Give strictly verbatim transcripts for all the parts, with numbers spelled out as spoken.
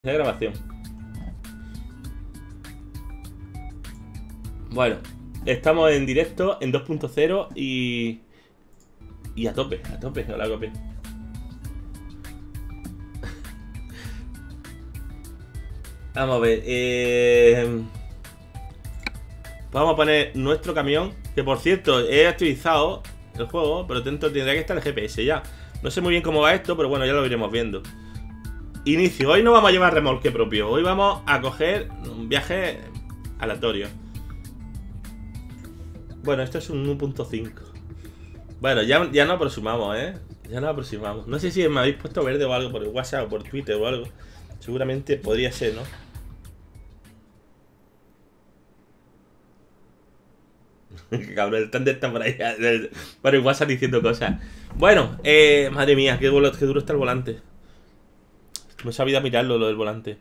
de grabación. Bueno, estamos en directo en dos punto cero y... Y a tope, a tope, no la copie. Vamos a ver, eh... vamos a poner nuestro camión. Que por cierto, he actualizado el juego, pero dentro tendría que estar el G P S ya. No sé muy bien cómo va esto, pero bueno, ya lo iremos viendo. Inicio, hoy no vamos a llevar remolque propio. Hoy vamos a coger un viaje aleatorio. Bueno, esto es un uno punto cinco. Bueno, ya, ya nos aproximamos, ¿eh? Ya nos aproximamos. No sé si me habéis puesto verde o algo por el WhatsApp o por Twitter o algo. Seguramente podría ser, ¿no? Cabrón, el Thunder está por ahí por el WhatsApp diciendo cosas. Bueno, eh, madre mía, qué, duro, qué duro está el volante. Me sabía mirarlo, lo del volante.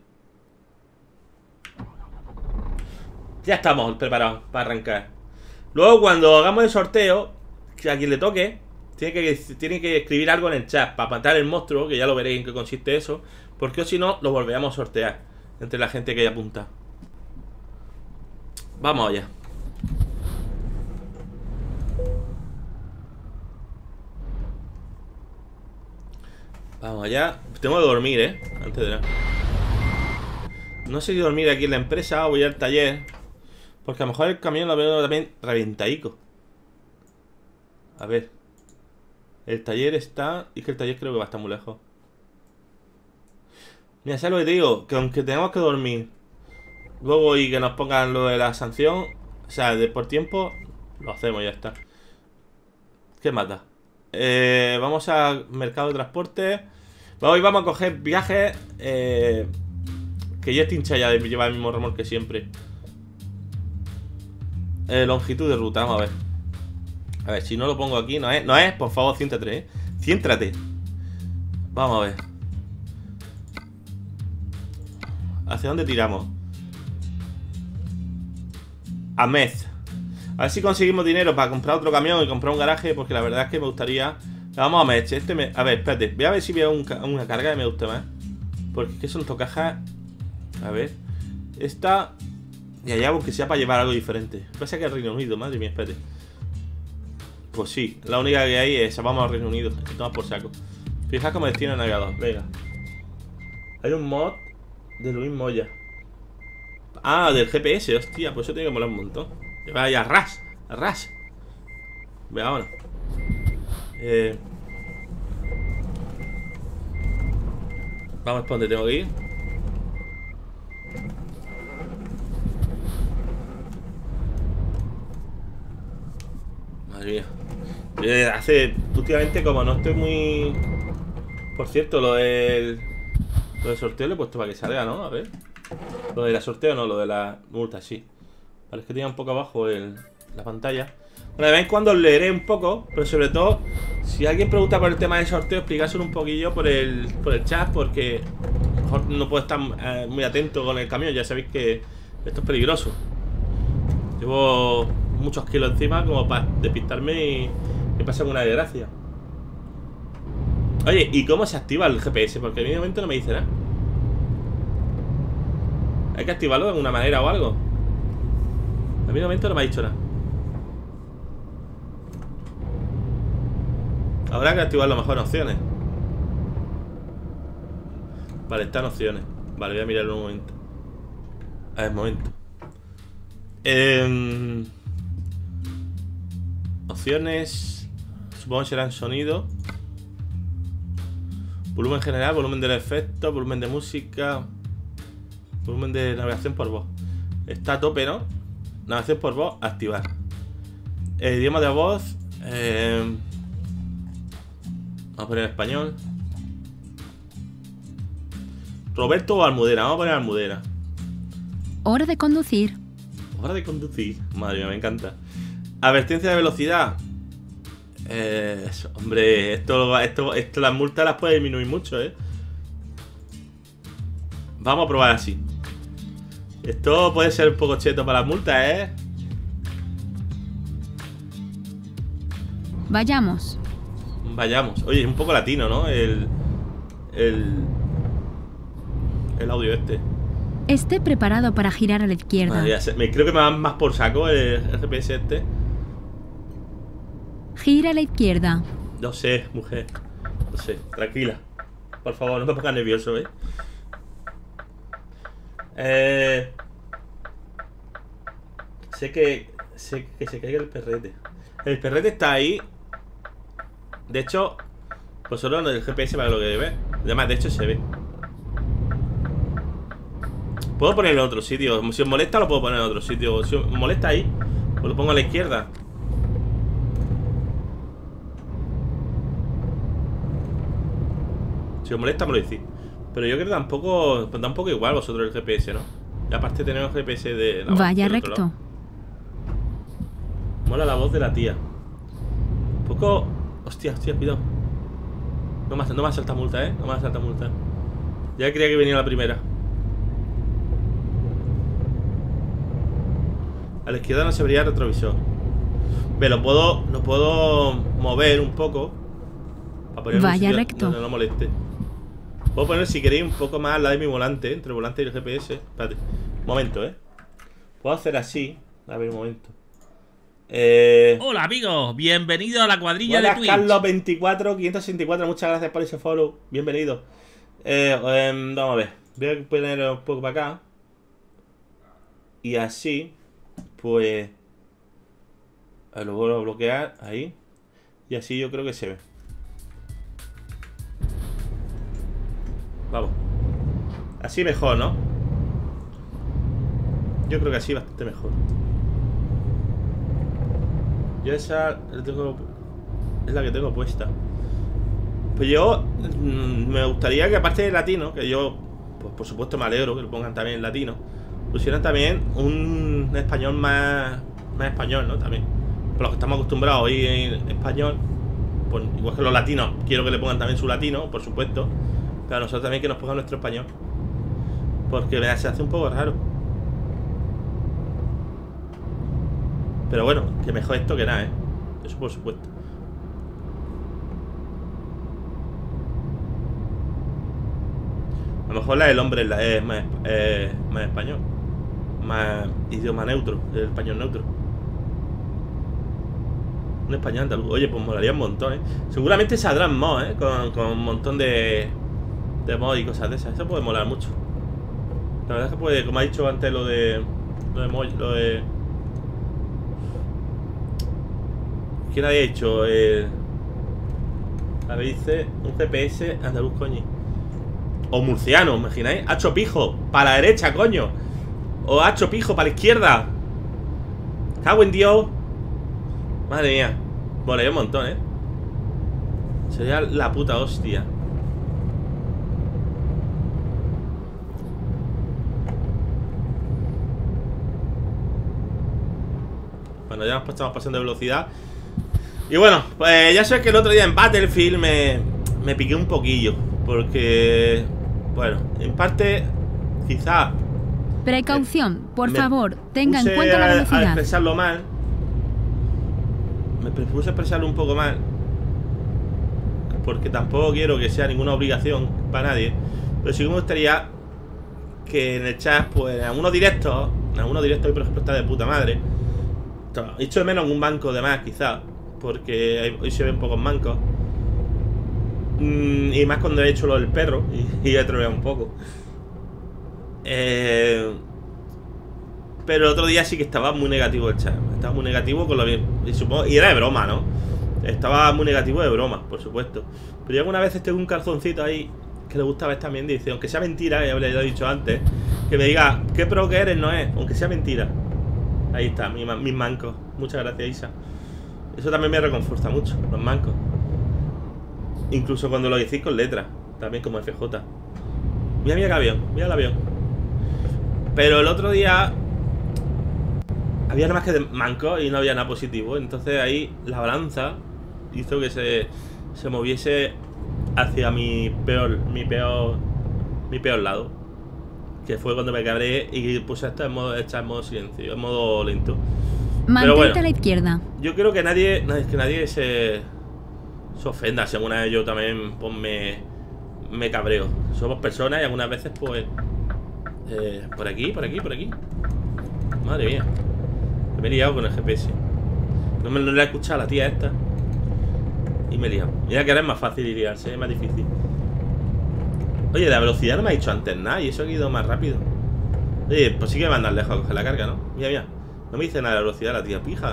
Ya estamos preparados para arrancar. Luego cuando hagamos el sorteo, que a quien le toque tiene que, tiene que escribir algo en el chat para matar el monstruo, que ya lo veréis en qué consiste eso. Porque si no, lo volveremos a sortear entre la gente que haya apunta. Vamos allá. Vamos allá. Tengo que dormir, eh antes de nada. No sé si dormir aquí en la empresa o voy al taller, porque a lo mejor el camión lo veo también reventaico. A ver. El taller está... Y es que el taller creo que va a estar muy lejos. Mira, ¿sabes lo que te digo? Que aunque tengamos que dormir luego y que nos pongan lo de la sanción, o sea, de por tiempo, lo hacemos y ya está. ¿Qué mata? Eh, vamos al mercado de transporte. Hoy vamos a coger viajes eh, que ya estoy hincha ya de llevar el mismo remolque siempre. eh, Longitud de ruta, vamos a ver. A ver, si no lo pongo aquí, no es, no es, por favor, ciéntrate, eh Ciéntrate. Vamos a ver. ¿Hacia dónde tiramos? A Mez. A ver si conseguimos dinero para comprar otro camión y comprar un garaje, porque la verdad es que me gustaría... Vamos a Mez. Este me... A ver, espérate. Voy a ver si veo un ca... una carga que me guste más. Porque es que son tocajas... A ver. Esta... Y allá, aunque sea para llevar algo diferente. Pasa que es Reino Unido, madre mía, espérate. Pues sí, la única que hay es... Vamos al Reino Unido. Que tomas por saco. Fija como destino navegador. Venga. Hay un mod de Luis Moya. Ah, del G P S, hostia. Pues eso tiene que molar un montón. Vaya, ras, ras. Venga, vámonos. Eh... Vamos por donde tengo que ir. Madre mía. Eh, hace... Últimamente como no estoy muy... Por cierto, lo del... Lo del sorteo lo he puesto para que salga, ¿no? A ver. Lo de la sorteo no, lo de la multa, sí. Vale, es que tenía un poco abajo el, la pantalla. Bueno, de vez en cuando leeré un poco, pero sobre todo, si alguien pregunta por el tema del sorteo, explicárselo un poquillo por el, por el chat, porque a lo mejor no puedo estar eh, muy atento con el camión. Ya sabéis que esto es peligroso. Llevo muchos kilos encima como para despistarme y me pasa una desgracia. Oye, ¿y cómo se activa el G P S? Porque en mi momento no me dice nada. ¿Hay que activarlo de alguna manera o algo? A mí de momento no me ha dicho nada. Habrá que activarlo mejor en opciones. Vale, está en opciones. Vale, voy a mirarlo un momento. A ver, un momento. eh, Opciones. Supongo que serán sonido. Volumen general, volumen del efecto, volumen de música, volumen de navegación por voz. Está a tope, ¿no? Navegación por voz, activar. El idioma de voz. Eh... Vamos a poner español. Roberto o Almudena. Vamos a poner Almudena. Hora de conducir. Hora de conducir. Madre mía, me encanta. Advertencia de velocidad. Eh, hombre, esto, esto, esto las multas las puede disminuir mucho, ¿eh? Vamos a probar así. Esto puede ser un poco cheto para las multas, ¿eh? Vayamos. Vayamos. Oye, es un poco latino, ¿no? El... El... el audio este. Esté preparado para girar a la izquierda. Madre mía, me, creo que me van más por saco el, el G P S este. Gira a la izquierda. No sé, mujer. No sé, tranquila. Por favor, no me pongas nervioso, ¿eh? Eh... Sé que... Sé que se caiga el perrete. El perrete está ahí. De hecho... Pues solo en el G P S para lo que ve. Además, de hecho se ve. Puedo ponerlo en otro sitio. Si os molesta lo puedo poner en otro sitio. Si os molesta ahí, pues lo pongo a la izquierda. Si os molesta me lo decís. Pero yo creo que tampoco... Pues da un poco igual vosotros el G P S, ¿no? Y aparte tenemos G P S de la Vaya recto. Mola la voz de la tía. Un poco... Hostia, hostia, cuidado. No me, no me ha saltado multa, ¿eh? No me ha saltado multa. Ya creía que venía la primera. A la izquierda no se vería el retrovisor. Ve, lo puedo... Lo puedo mover un poco. Para poner Vaya recto. Donde no moleste. Puedo poner, si queréis, un poco más al lado de mi volante. Entre el volante y el G P S. Espérate. Un momento, ¿eh? Puedo hacer así. A ver, un momento. Eh... Hola amigos, bienvenido a la cuadrilla Buenas, de Twitch. Carlos veinticuatro, quinientos sesenta y cuatro, muchas gracias por ese follow. Bienvenido. Eh, eh, vamos a ver. Voy a poner un poco para acá. Y así, pues... A ver, lo vuelvo a bloquear, ahí. Y así yo creo que se ve. Vamos. Así mejor, ¿no? Yo creo que así bastante mejor. Yo esa la tengo, es la que tengo puesta. Pues yo mmm, me gustaría que aparte de latino, que yo pues por supuesto me alegro que lo pongan también en latino, pusieran también un español más, más español, ¿no? También. Por lo que estamos acostumbrados a oír en español, pues igual que los latinos, quiero que le pongan también su latino, por supuesto. Pero a nosotros también que nos pongan nuestro español. Porque se hace un poco raro. Pero bueno, que mejor esto que nada, ¿eh? Eso por supuesto. A lo mejor la del hombre es, la, es más, eh, más español. Más idioma neutro, el español neutro. Un español andaluz. Oye, pues molaría un montón, ¿eh? Seguramente saldrán mods, ¿eh? Con, con un montón de, de mods y cosas de esas. Eso puede molar mucho. La verdad es que puede, como ha dicho antes lo de... Lo de... Lo de ¿quién había hecho? Eh, a ver, dice un G P S andaluz, coño. O murciano, ¿imagináis? Hacho pijo, para la derecha, coño. O hacho pijo, para la izquierda. Cago en Dios. Madre mía. Molaría un montón, ¿eh? Sería la puta hostia. Bueno, ya nos estamos pasando de velocidad. Y bueno, pues ya sé que el otro día en Battlefield me, me piqué un poquillo. Porque, bueno, en parte, quizá... Precaución, por favor, tenga en cuenta la a, velocidad. a expresarlo mal. Me puse a expresarlo un poco mal. Porque tampoco quiero que sea ninguna obligación para nadie. Pero sí que me gustaría que en el chat, pues, en algunos directos, en algunos directos hoy, por ejemplo, está de puta madre. He hecho de menos un banco de más, quizás. Porque hoy se ven pocos mancos. Mm, y más cuando he hecho lo del perro. Y, y he troleado un poco. Eh, pero el otro día sí que estaba muy negativo el chat. Estaba muy negativo con lo bien. Y, supongo, y era de broma, ¿no? Estaba muy negativo de broma, por supuesto. Pero yo alguna vez tengo un calzoncito ahí que le gusta ver también. Dice, aunque sea mentira, ya lo he dicho antes, que me diga, ¿qué pro que eres? No es, aunque sea mentira. Ahí está, mis mi mancos. Muchas gracias, Isa. Eso también me reconforta mucho, los mancos. Incluso cuando lo decís con letras. También como F J. Mira, mira el avión, mira el avión. Pero el otro día había nada más que de mancos y no había nada positivo. Entonces ahí la balanza hizo que se, se moviese hacia mi peor, mi peor, mi peor lado. Que fue cuando me cabré y puse esto en modo, esta en modo silencio, en modo lento. Mantente bueno, a la izquierda. Yo creo que nadie, que nadie se, se ofenda. Si alguna vez yo también pues, me, me cabreo. Somos personas y algunas veces pues Eh, por aquí, por aquí, por aquí. Madre mía. Me he liado con el G P S. No me lo he escuchado a la tía esta. Y me he liado. Mira que ahora es más fácil y liarse, es más difícil. Oye, la velocidad no me ha dicho antes nada. Y eso ha ido más rápido. Oye, pues sí que me mandan lejos a coger la carga, ¿no? Mira, mira. No me dice nada de la velocidad la tía pija.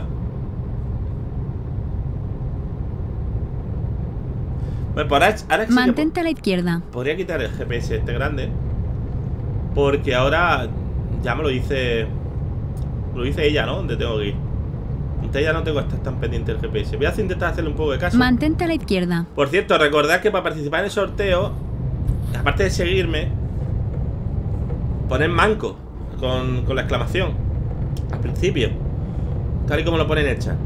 Bueno, pues ahora, ahora sí Mantente a la izquierda. Podría quitar el G P S este grande. Porque ahora ya me lo dice. Me lo dice ella, ¿no? Donde tengo que ir. Entonces ya no tengo que estar tan pendiente del G P S. Voy a intentar hacerle un poco de caso. Mantente a la izquierda. Por cierto, recordad que para participar en el sorteo, aparte de seguirme, poned manco con, con la exclamación al principio, tal y como lo ponen en el chat.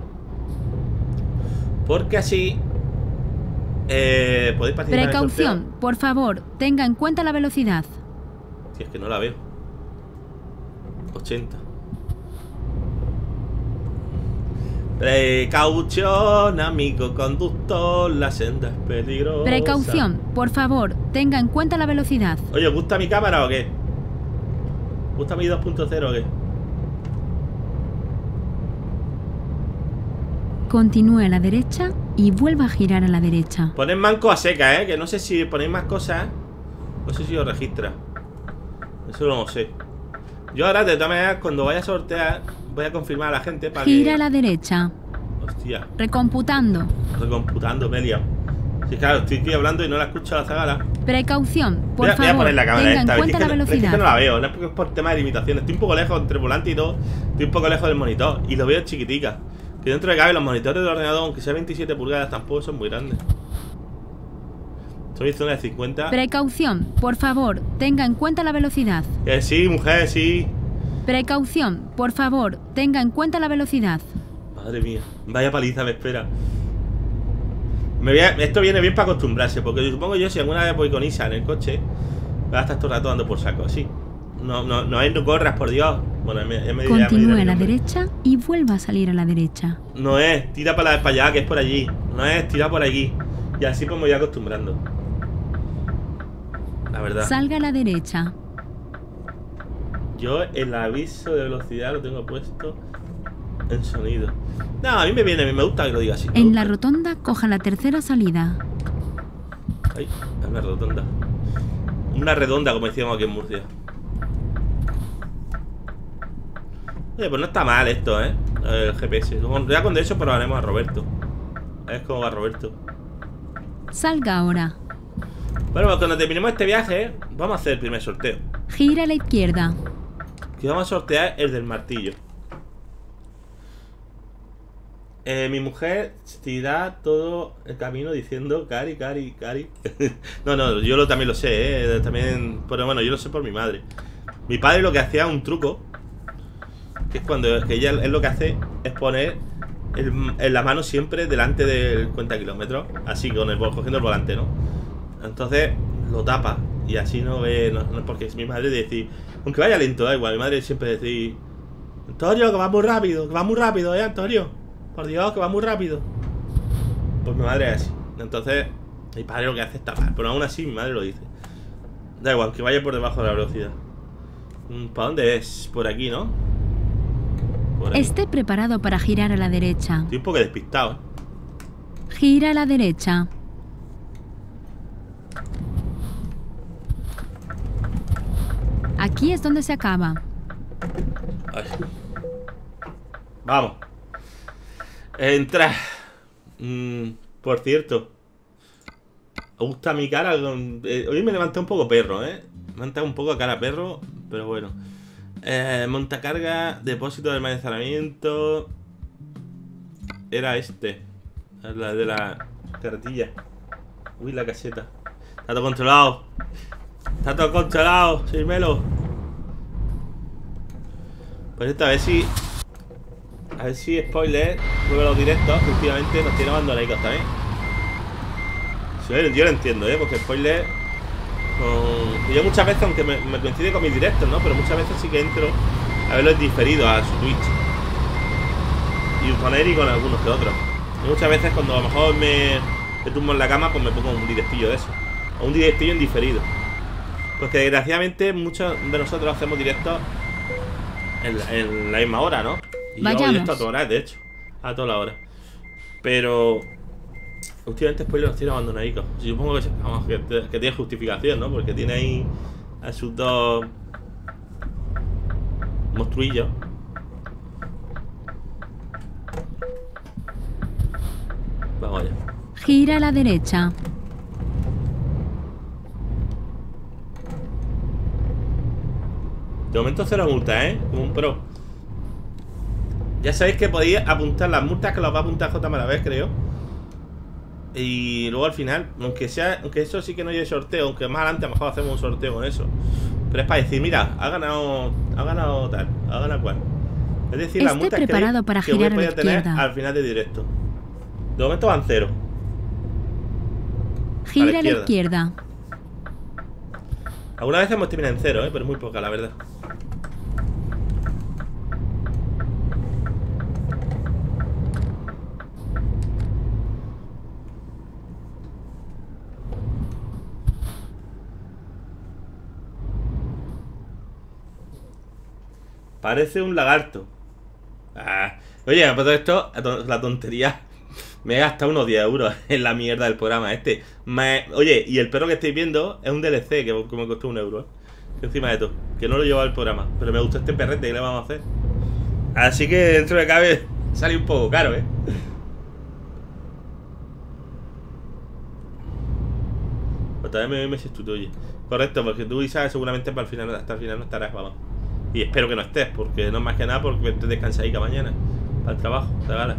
Porque así eh, podéis participar. Precaución, en el sorteo. por favor, tenga en cuenta la velocidad. Si es que no la veo. ochenta. Precaución, amigo conductor, la senda es peligrosa. Precaución, por favor, tenga en cuenta la velocidad. Oye, ¿os gusta mi cámara o qué? ¿Os gusta mi dos punto cero o qué? Continúe a la derecha y vuelva a girar a la derecha. Poned manco a seca, ¿eh? Que no sé si ponéis más cosas. No sé si os registra. Eso no lo sé. Yo ahora, de todas maneras, cuando vaya a sortear, voy a confirmar a la gente para Gira que... a la derecha. Hostia, Recomputando. recomputando, me he liado. Sí, claro, estoy aquí hablando y no la escucho a la zagala. Precaución, por Voy a, voy a favor, poner la cámara tenga en esta. Es que, cuenta la no- es que velocidad. no la veo, no es porque es por tema de limitaciones. Estoy un poco lejos entre el volante y todo. Estoy un poco lejos del monitor y lo veo chiquitica. Que dentro de cabe los monitores del ordenador, aunque sea veintisiete pulgadas, tampoco son muy grandes. Soy zona de cincuenta. Precaución, por favor, tenga en cuenta la velocidad. Que sí, mujer, sí. Precaución, por favor, tenga en cuenta la velocidad. Madre mía, vaya paliza me espera. Me voy a- esto viene bien para acostumbrarse, porque yo supongo yo si alguna vez voy con Isa en el coche, va a estar todo el rato dando por saco, así. No, no, no, no corras, por Dios. Bueno, ya me, ya me dirá- me dirá Continúe mi a la nombre. derecha y vuelva a salir a la derecha. No es, tira para, la, para allá, que es por allí. No es, tira por aquí. Y así pues me voy acostumbrando. La verdad. Salga a la derecha. Yo el aviso de velocidad lo tengo puesto en sonido. No, a mí me viene, a mí me gusta que lo diga así. me En la gusta. rotonda, coja la tercera salida. Ay, es una redonda. Una redonda, como decíamos aquí en Murcia. Oye, pues no está mal esto, ¿eh? El G P S. Ya con eso probaremos a Roberto. A ver cómo va Roberto. Salga ahora. Bueno, pues cuando terminemos este viaje, vamos a hacer el primer sorteo. Gira a la izquierda. Que vamos a sortear el del martillo. Eh, mi mujer tira todo el camino diciendo Cari, Cari, Cari. No, no, yo lo, también lo sé, ¿eh? También, pero bueno, yo lo sé por mi madre. Mi padre lo que hacía un truco, que es cuando que ella es lo que hace es poner el, en la mano siempre delante del cuenta kilómetros, así con el cogiendo el volante, ¿no? Entonces lo tapa y así no ve, no, no, porque es mi madre decir, aunque vaya lento, da igual, mi madre siempre decir, Antonio, que va muy rápido, que va muy rápido, eh, Antonio, por Dios, que va muy rápido. Pues mi madre es así. Entonces mi padre lo que hace es tapar, pero aún así mi madre lo dice. Da igual, que vaya por debajo de la velocidad. ¿Para dónde es? Por aquí, ¿no? Por aquí. Esté preparado para girar a la derecha. Estoy un poco despistado, ¿eh? Gira a la derecha. Aquí es donde se acaba. Ay. Vamos. Entra. Mm, por cierto, ¿os gusta mi cara? Con- eh, hoy me levanté un poco perro, ¿eh? Me he levantado un poco cara perro, pero bueno. Eh, montacarga, depósito de almacenamiento. Era este. La de la carretilla. Uy, la caseta. Está todo controlado. Está todo controlado, Seimelo. Pues esta, a ver si. A ver si spoiler. Luego los directos, que últimamente nos tiene abandonadicos también. Sí, yo lo entiendo, ¿eh? Porque spoiler. Con... Yo muchas veces, aunque me, me coincide con mis directos, ¿no? Pero muchas veces sí que entro a verlo diferido a su Twitch. Y con él y con algunos que otros. Y muchas veces cuando a lo mejor me, me tumbo en la cama, pues me pongo un directillo de eso. O un directillo en diferido. Porque desgraciadamente muchos de nosotros hacemos directos en la, en la misma hora, ¿no? Y yo hago directo a todas horas, de hecho. A todas las horas. Pero últimamente spoiler los tiene abandonadicos. Yo supongo que, vamos, que, que tiene justificación, ¿no? Porque tiene ahí a sus dos monstruillos. Vamos allá. Gira a la derecha. De momento cero multas, ¿eh? Como un pro. Ya sabéis que podéis apuntar las multas que las va a apuntar J. Maravés, creo. Y luego al final, aunque sea, aunque eso sí que no lleve sorteo, aunque más adelante a lo mejor hacemos un sorteo con eso. Pero es para decir, mira, ha ganado, ha ganado tal, ha ganado cual. Es decir, las multas preparado para que voy girar a poder a la tener izquierda. al final de directo. De momento van cero. Gira a la izquierda. izquierda. Algunas veces hemos terminado en cero, ¿eh? Pero muy poca, la verdad. Parece un lagarto. Ah. Oye, por todo esto, la tontería. Me he gastado unos diez euros en la mierda del programa este. Me... Oye, y el perro que estáis viendo es un D L C que me costó un euro, ¿eh? Encima de todo, que no lo llevaba al programa. Pero me gustó este perrete, ¿qué le vamos a hacer? Así que dentro de cabe sale un poco caro, ¿eh? Pues también me, me sustituye. Correcto, porque tú, Isa, seguramente para el final, hasta el final no estarás, vamos. Y espero que no estés, porque no es más que nada porque te descansadica mañana para el trabajo, te gana.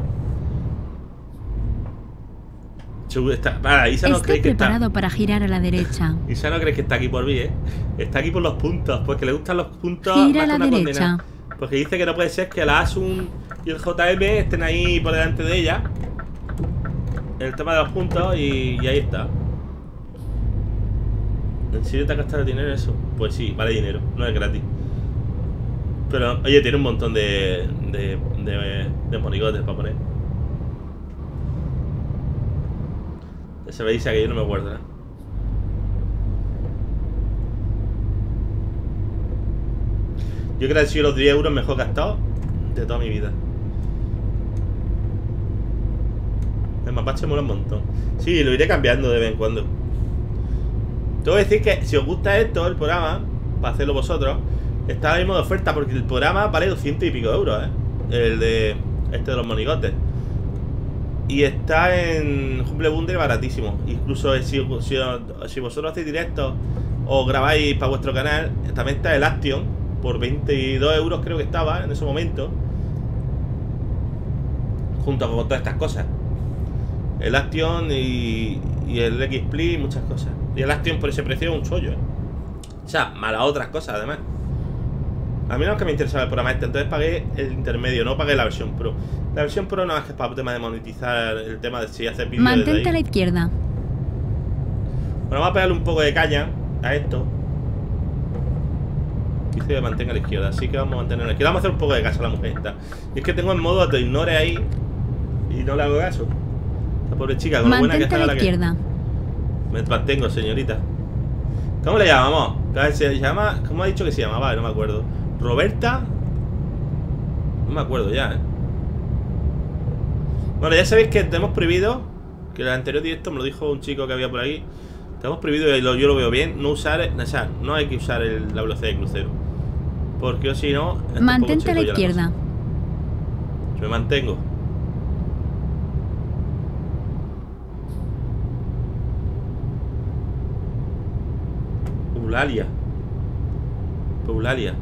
Está, para, Isa no cree que preparado está, para girar a la derecha. Isa no cree que está aquí por mí, ¿eh? Está aquí por los puntos, porque le gustan los puntos. Gira más a la que una derecha. condena. Porque dice que no puede ser que la Asun y el J M estén ahí por delante de ella en el tema de los puntos y, y ahí está. ¿En serio te has gastado dinero en eso? Pues sí, vale dinero, no es gratis. Pero, oye, tiene un montón de de, de, de monigotes para poner. Ya se me dice que yo no me guardo nada. Yo creo que han sido los diez euros mejor gastados de toda mi vida. El mapache mola un montón. Sí, lo iré cambiando de vez en cuando. Tengo que decir que si os gusta esto, el programa, para hacerlo vosotros, está ahora mismo de oferta porque el programa vale doscientos y pico euros, ¿eh? El de este de los monigotes. Y está en Humble Bundle baratísimo. Incluso si, si, si vosotros hacéis directos o grabáis para vuestro canal, también está el Action por veintidós euros, creo que estaba en ese momento, junto con todas estas cosas. El Action y, y el X-Split y muchas cosas. Y el Action por ese precio es un chollo, ¿eh? O sea, malas otras cosas además. A mí no es que me interesaba el programa este, entonces pagué el intermedio, no pagué la versión Pro. La versión Pro no es que es para el tema de monetizar, el tema de si haces vídeos. Mantente a la izquierda. Bueno, vamos a pegarle un poco de caña a esto. Dice que mantenga a la izquierda, así que vamos a mantener a la izquierda. Vamos a hacer un poco de caso a la mujer esta. Y es que tengo en modo te ignore ahí y no le hago caso. La pobre chica, con lo buena que está a la, la izquierda. Que... Me mantengo, señorita. ¿Cómo le llamamos? Se llama... ¿Cómo ha dicho que se llamaba? No me acuerdo. ¿Roberta? No me acuerdo ya, ¿eh? Bueno, ya sabéis que tenemos prohibido, que en el anterior directo me lo dijo un chico que había por ahí, tenemos prohibido, y lo, yo lo veo bien, no usar, o sea, no hay que usar el, la velocidad de crucero. Porque si no... Mantente a la izquierda. Yo me mantengo. Eulalia. Eulalia.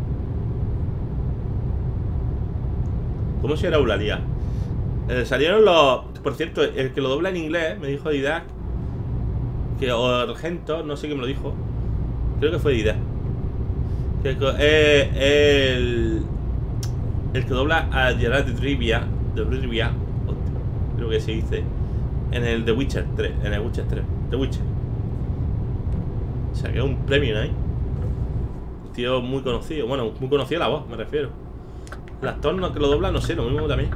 ¿Cómo se era Eulalia? Eh, salieron los... Por cierto, el que lo dobla en inglés me dijo Didac que o Argento, no sé quién me lo dijo. Creo que fue Didac. Que eh, el el que dobla a Gerard de Rivia, de Rivia, creo que se dice, en el The Witcher tres, en el Witcher tres, The Witcher. O sea, que es un premio ahí. Un tío muy conocido, bueno, muy conocido la voz, me refiero. El actor no, que lo dobla, no sé, lo mismo también.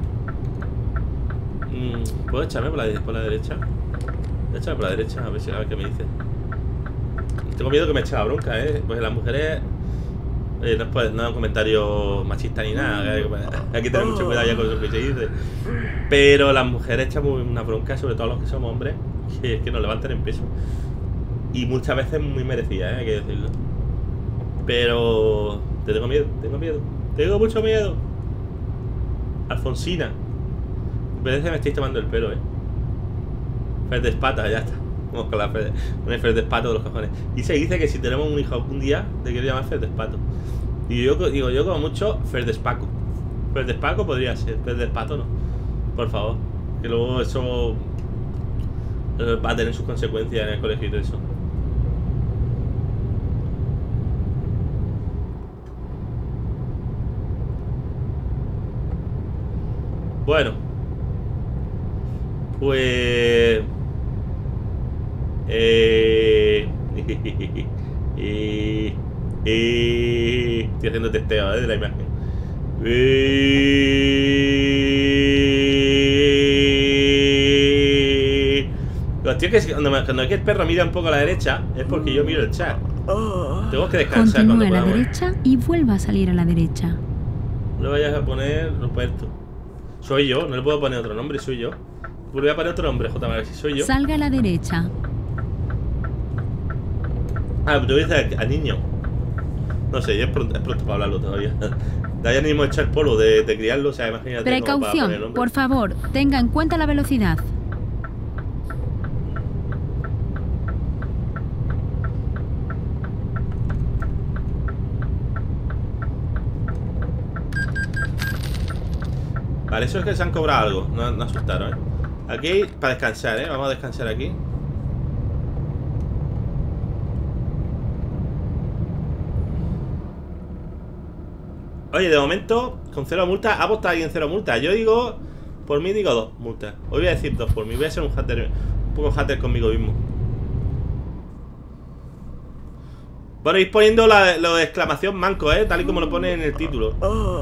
Mm, ¿Puedo echarme por la, por la derecha? Échame por la derecha, a ver, si, a ver qué me dice. tengo miedo que me eche la bronca, ¿eh? Pues las mujeres... Eh, no, es, pues, no es un comentario machista ni nada, ¿eh? Hay que tener mucho cuidado ya con lo que se dice. Pero las mujeres echamos una bronca, sobre todo los que somos hombres, que, que nos levantan en peso. Y muchas veces muy merecida, ¿eh? Hay que decirlo. Pero... Te tengo miedo, tengo miedo. Tengo mucho miedo. Alfonsina. Parece que me estáis tomando el pelo, ¿eh? Feldespato, ya está. Vamos con, la Fred, con el Feldespato de los cojones. Y se dice que si tenemos un hijo algún día, te quiero llamar Feldespato. Y yo digo, yo como mucho Feldespaco. Feldespaco podría ser, Feldespato no. Por favor. Que luego eso va a tener sus consecuencias en el colegio y todo eso. Bueno. Pues... Eh... eh... Eh... Estoy haciendo testeo, ¿eh? De la imagen. Eh... Los tíos que cuando, me, cuando es que el perro mira un poco a la derecha es porque yo miro el chat. Tengo que descansar. Continúe cuando a la podamos. derecha y vuelva a salir a la derecha. No le vayas a poner Ruperto. Soy yo, no le puedo poner otro nombre, soy yo. Voy a poner otro nombre, J. Maga, si soy yo. Salga a la derecha. Ah, pero tú dices al niño. No sé, es pronto, es pronto para hablarlo todavía. Todavía ni hemos hecho el polvo de, de criarlo, o sea, imagínate. Precaución, por favor, tenga en cuenta la velocidad. Vale, eso es que se han cobrado algo. No, no asustaron, ¿eh? Aquí, para descansar, ¿eh? Vamos a descansar aquí. Oye, de momento, con cero multas. ¿Ha apostado alguien cero multas? Yo digo, por mí digo dos multas. Hoy voy a decir dos por mí. Voy a ser un hater, un poco hater conmigo mismo. Bueno, ir poniendo la, lo de exclamación manco, ¿eh? Tal y como lo pone en el título.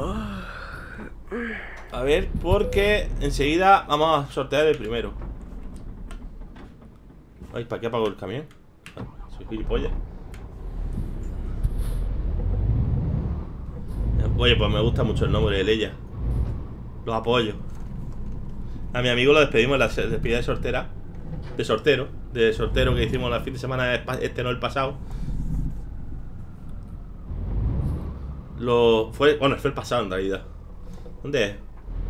A ver, porque enseguida vamos a sortear el primero. Ay, ¿para qué apago el camión? Soy gilipollas. Oye, pues me gusta mucho el nombre de Leia. Los apoyo. A mi amigo lo despedimos en la despedida de sortera. De sortero. De sortero que hicimos la fin de semana este, no el pasado. Lo fue, bueno, fue el pasado en realidad. ¿Dónde es?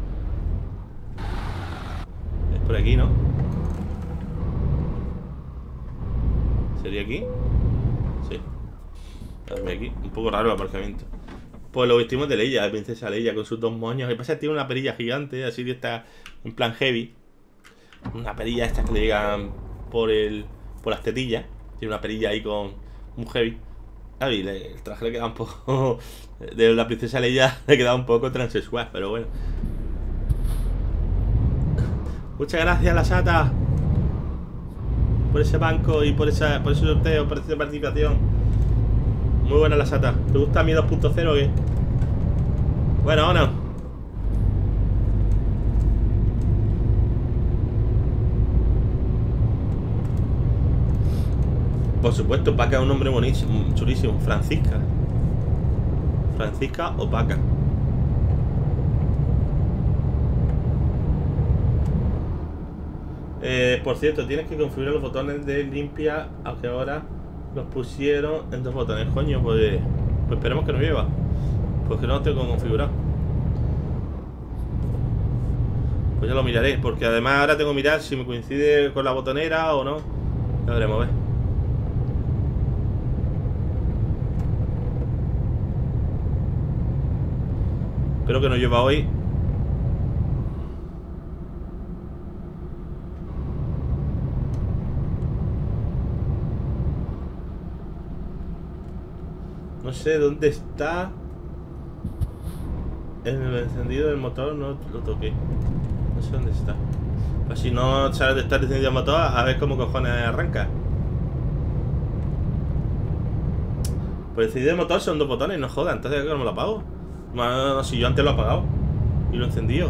Es por aquí, ¿no? ¿Sería aquí? Sí. A ver, aquí. Un poco raro el aparcamiento. Pues lo vestimos de Leia, de princesa Leia, con sus dos moños. Lo que pasa es que tiene una perilla gigante, así de esta, en plan heavy. Una perilla esta que le llegan por el por las tetillas. Tiene una perilla ahí con un heavy. Ah, y le, el traje le queda un poco... De la princesa Leia le queda un poco transexual, pero bueno. Muchas gracias, la Sata, por ese banco y por, esa, por ese sorteo, por esa participación. Muy buena la Sata. ¿Te gusta mi dos punto cero o qué? Bueno, vámonos. Por supuesto, Paca es un nombre buenísimo, chulísimo. Francisca. Francisca o Paca. Eh, por cierto, tienes que configurar los botones de limpia, aunque ahora los pusieron en dos botones. Coño, pues, pues esperemos que no lleva. Pues que no los tengo configurado. Pues ya lo miraré, porque además ahora tengo que mirar si me coincide con la botonera o no. Ya veremos, a ver. Espero que no llueva hoy. No sé dónde está. En el encendido del motor no lo toqué. No sé dónde está. Pues si no sabes de estar encendido el motor, a ver cómo cojones arranca. Pues el encendido del motor son dos botones, no joda. Entonces, ¿cómo lo apago? Bueno, si yo antes lo he apagado y lo he encendido.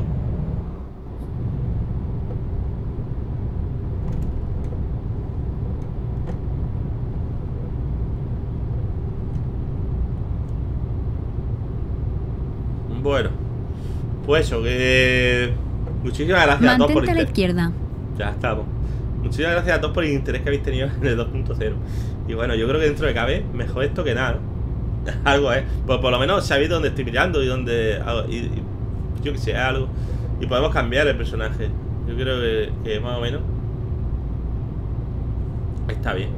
Bueno, pues eso, que... Muchísimas gracias a todos por Mantente a la el izquierda. Ya estamos. Muchísimas gracias a todos por el interés que habéis tenido en el dos punto cero. Y bueno, yo creo que dentro de cabe, mejor esto que nada, ¿no? Algo, ¿eh? Pues por lo menos sabéis dónde estoy mirando y dónde... Y, y, yo que sé, algo. Y podemos cambiar el personaje. Yo creo que, que más o menos está bien.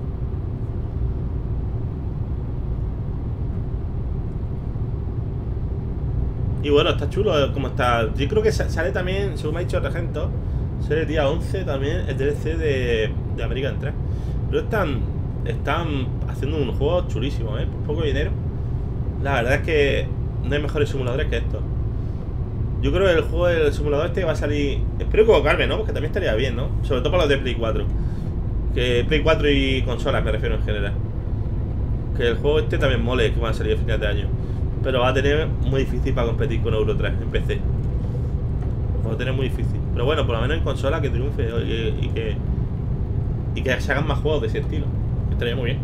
Y bueno, está chulo como está. Yo creo que sale también, según me ha dicho Regento, sale el día once también el D L C de, de American tres. Pero están, están haciendo un juego chulísimo, ¿eh? Por poco dinero. La verdad es que no hay mejores simuladores que estos. Yo creo que el juego del simulador este va a salir... Espero equivocarme, ¿no? Porque también estaría bien, ¿no? Sobre todo para los de Play cuatro. Que Play cuatro y consolas me refiero en general. Que el juego este también mole, que va a salir a finales de año. Pero va a tener muy difícil para competir con Euro tres en P C. Va a tener muy difícil. Pero bueno, por lo menos en consola que triunfe y, y que... Y que se hagan más juegos de ese estilo. Estaría muy bien.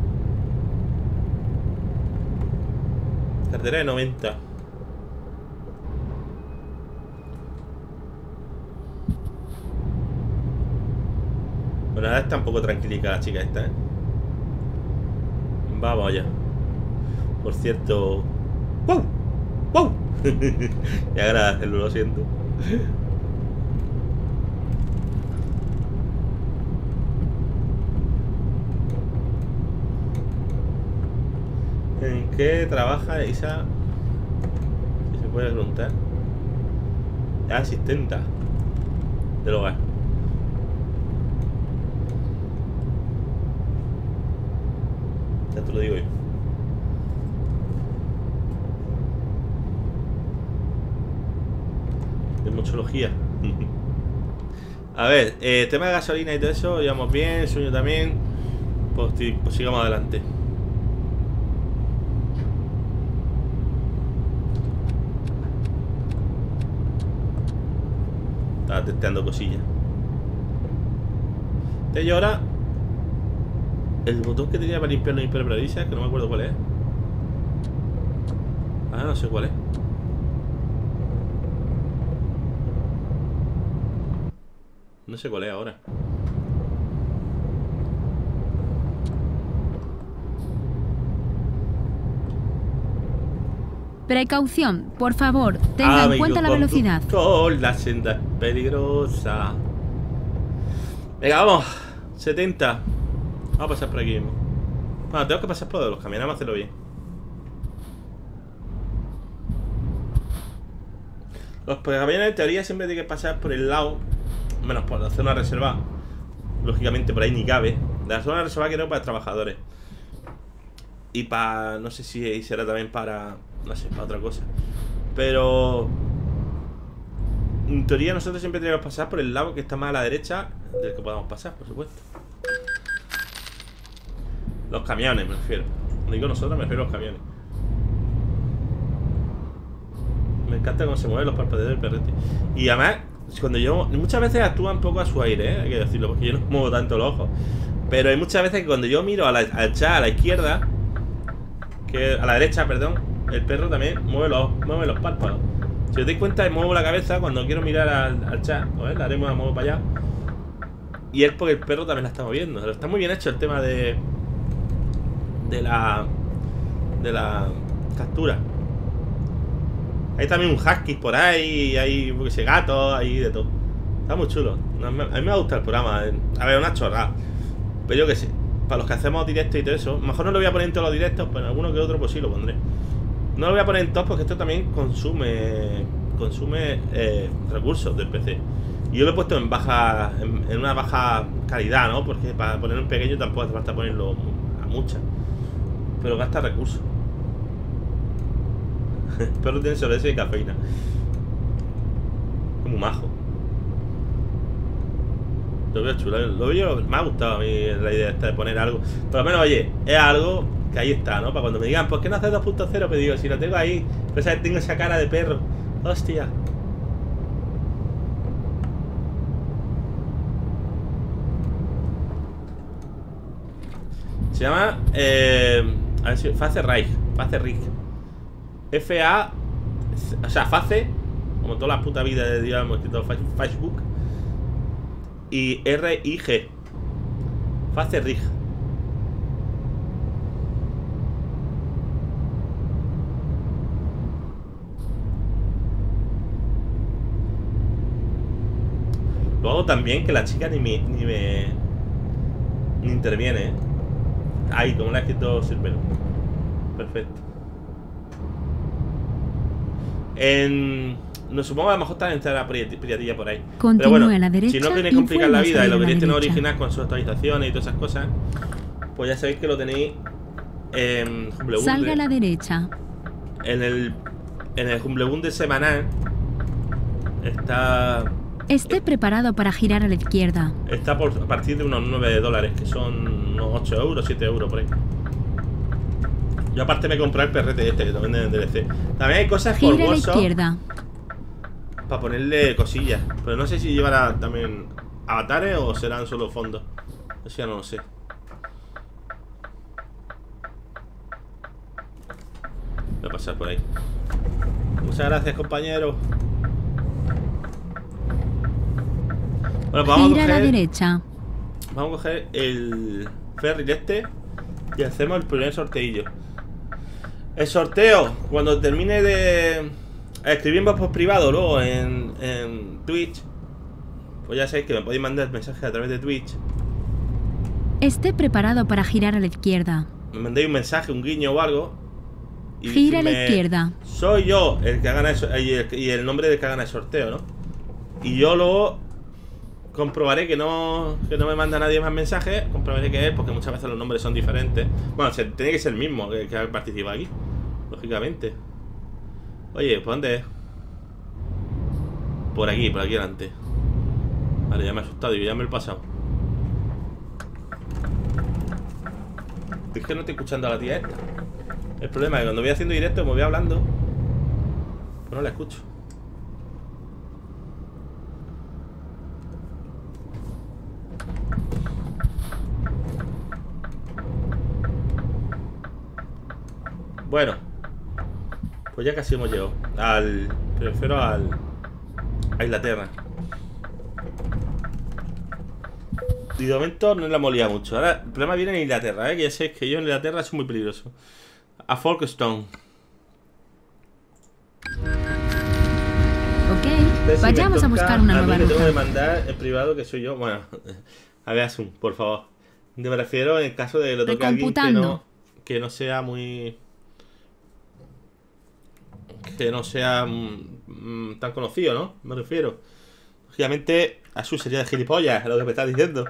Cartera de noventa. Bueno, ahora está un poco tranquilica la chica esta, ¿eh? Vamos allá. Por cierto... ¡Wow! ¡Wow! Ya gracias, lo siento. ¿En qué trabaja Isa? Si se puede preguntar. Es asistenta del hogar. Ya te lo digo yo. De muchología. A ver, eh, tema de gasolina y todo eso, llevamos bien, sueño también. Pues, pues sigamos adelante. Estaba testeando cosillas. Te llora. El botón que tenía para limpiar los impermeabilizas, que no me acuerdo cuál es. Ah, no sé cuál es. No sé cuál es ahora. Precaución, por favor, tenga en cuenta la velocidad. La senda es peligrosa. Venga, vamos. setenta. Vamos a pasar por aquí mismo. Bueno, tengo que pasar por los camiones, vamos a hacerlo bien. Los camiones en teoría siempre tienen que pasar por el lado, menos por la zona reservada. Lógicamente por ahí ni cabe. De la zona reservada quiero para trabajadores. Y para... no sé si será también para... no sé, para otra cosa. Pero... en teoría nosotros siempre tenemos que pasar por el lado que está más a la derecha del que podamos pasar, por supuesto. Los camiones, me refiero. No digo nosotros, me refiero a los camiones. Me encanta cómo se mueven los parpadeos del perrete. Y además, cuando yo... muchas veces actúa un poco a su aire, ¿eh? Hay que decirlo, porque yo no muevo tanto los ojos. Pero hay muchas veces que cuando yo miro a la, al chat a la izquierda, que a la derecha, perdón, el perro también mueve los, mueve los párpados. Si os dais cuenta, muevo la cabeza cuando quiero mirar al, al chat. ¿Ves? La haremos, la muevo para allá. Y es porque el perro también la está moviendo. Pero está muy bien hecho el tema de... De la... De la captura. Hay también un husky por ahí. Hay, qué sé, gatos, hay de todo. Está muy chulo. A mí me gusta el programa. A ver, una chorrada. Pero yo qué sé. Para los que hacemos directos y todo eso. Mejor no lo voy a poner en todos los directos. Pero en alguno que otro pues sí lo pondré. No lo voy a poner en todos porque esto también consume... Consume eh, recursos del P C. Y yo lo he puesto en baja... En, en una baja calidad, ¿no? Porque para poner un pequeño tampoco hace falta ponerlo a mucha. Pero gasta recursos. El perro tiene sobre eso y cafeína. Es muy majo. Lo veo chulo. Lo veo, me ha gustado a mí la idea esta de poner algo. Por lo menos, oye, es algo que ahí está, ¿no? Para cuando me digan, ¿por qué no haces dos punto cero? Pues digo, si lo tengo ahí, pues ¿sabes? Tengo esa cara de perro. Hostia. Se llama eh, a ver si Face Reich. Face Reich. F A O sea, Face, como toda la puta vida de Dios hemos escrito Facebook. Y R I G. Face Rig. Luego también que la chica ni me... Ni, me, ni interviene, ¿eh? Ahí, como la ha escrito Silvero. Perfecto. En... No supongo que a lo mejor está en la piratilla por ahí. Continúe pero bueno, a la derecha, si no queréis complicar la vida y lo queréis tener derecha. original con sus actualizaciones y todas esas cosas, pues ya sabéis que lo tenéis en Humble Salga a la derecha. En el, en el Humble Bundle semanal está... Esté preparado para girar a la izquierda. Está por, a partir de unos nueve dólares, que son unos ocho euros, siete euros por ahí. Yo aparte me compré el perrete este que también en D L C. También hay cosas por Gira a la bolso izquierda. para ponerle cosillas. Pero no sé si llevará también avatares o serán solo fondos. Eso ya no lo sé. Voy a pasar por ahí. Muchas gracias, compañero. Bueno, pues vamos Gira a a la coger, derecha. vamos a coger el ferry este y hacemos el primer sorteillo. El sorteo, cuando termine de escribir por privado luego en, en Twitch, pues ya sabéis que me podéis mandar mensajes a través de Twitch. Esté preparado para girar a la izquierda. Me mandéis un mensaje, un guiño o algo. Y Gira a la decirme, izquierda. soy yo el que gana eso, y el, y el nombre del que gana el sorteo, ¿no? Y yo luego comprobaré que no, que no me manda nadie más mensajes. Comprobaré que es, porque muchas veces los nombres son diferentes. Bueno, se, tiene que ser el mismo que, que participa aquí, lógicamente. Oye, ¿por dónde es? Por aquí, por aquí delante. Vale, ya me he asustado, yo ya me he pasado. Es que no estoy escuchando a la tía esta. El problema es que cuando voy haciendo directo, me voy hablando, pues no la escucho. Bueno, pues ya casi hemos llegado al... Prefiero al... a Inglaterra. Y de momento no la molía mucho. Ahora el problema viene en Inglaterra, ¿eh? Que ya sé que yo en Inglaterra soy muy peligroso. A Folkestone. Ok, vayamos a buscar una nueva ruta. Tengo que ruta. mandar en privado que soy yo. Bueno, a ver, Asun, por favor. Me refiero en caso de que lo toque a alguien que no, que no sea muy... Que no sea mmm, tan conocido, ¿no? Me refiero. Lógicamente, Asun sería de gilipollas, lo que me estás diciendo.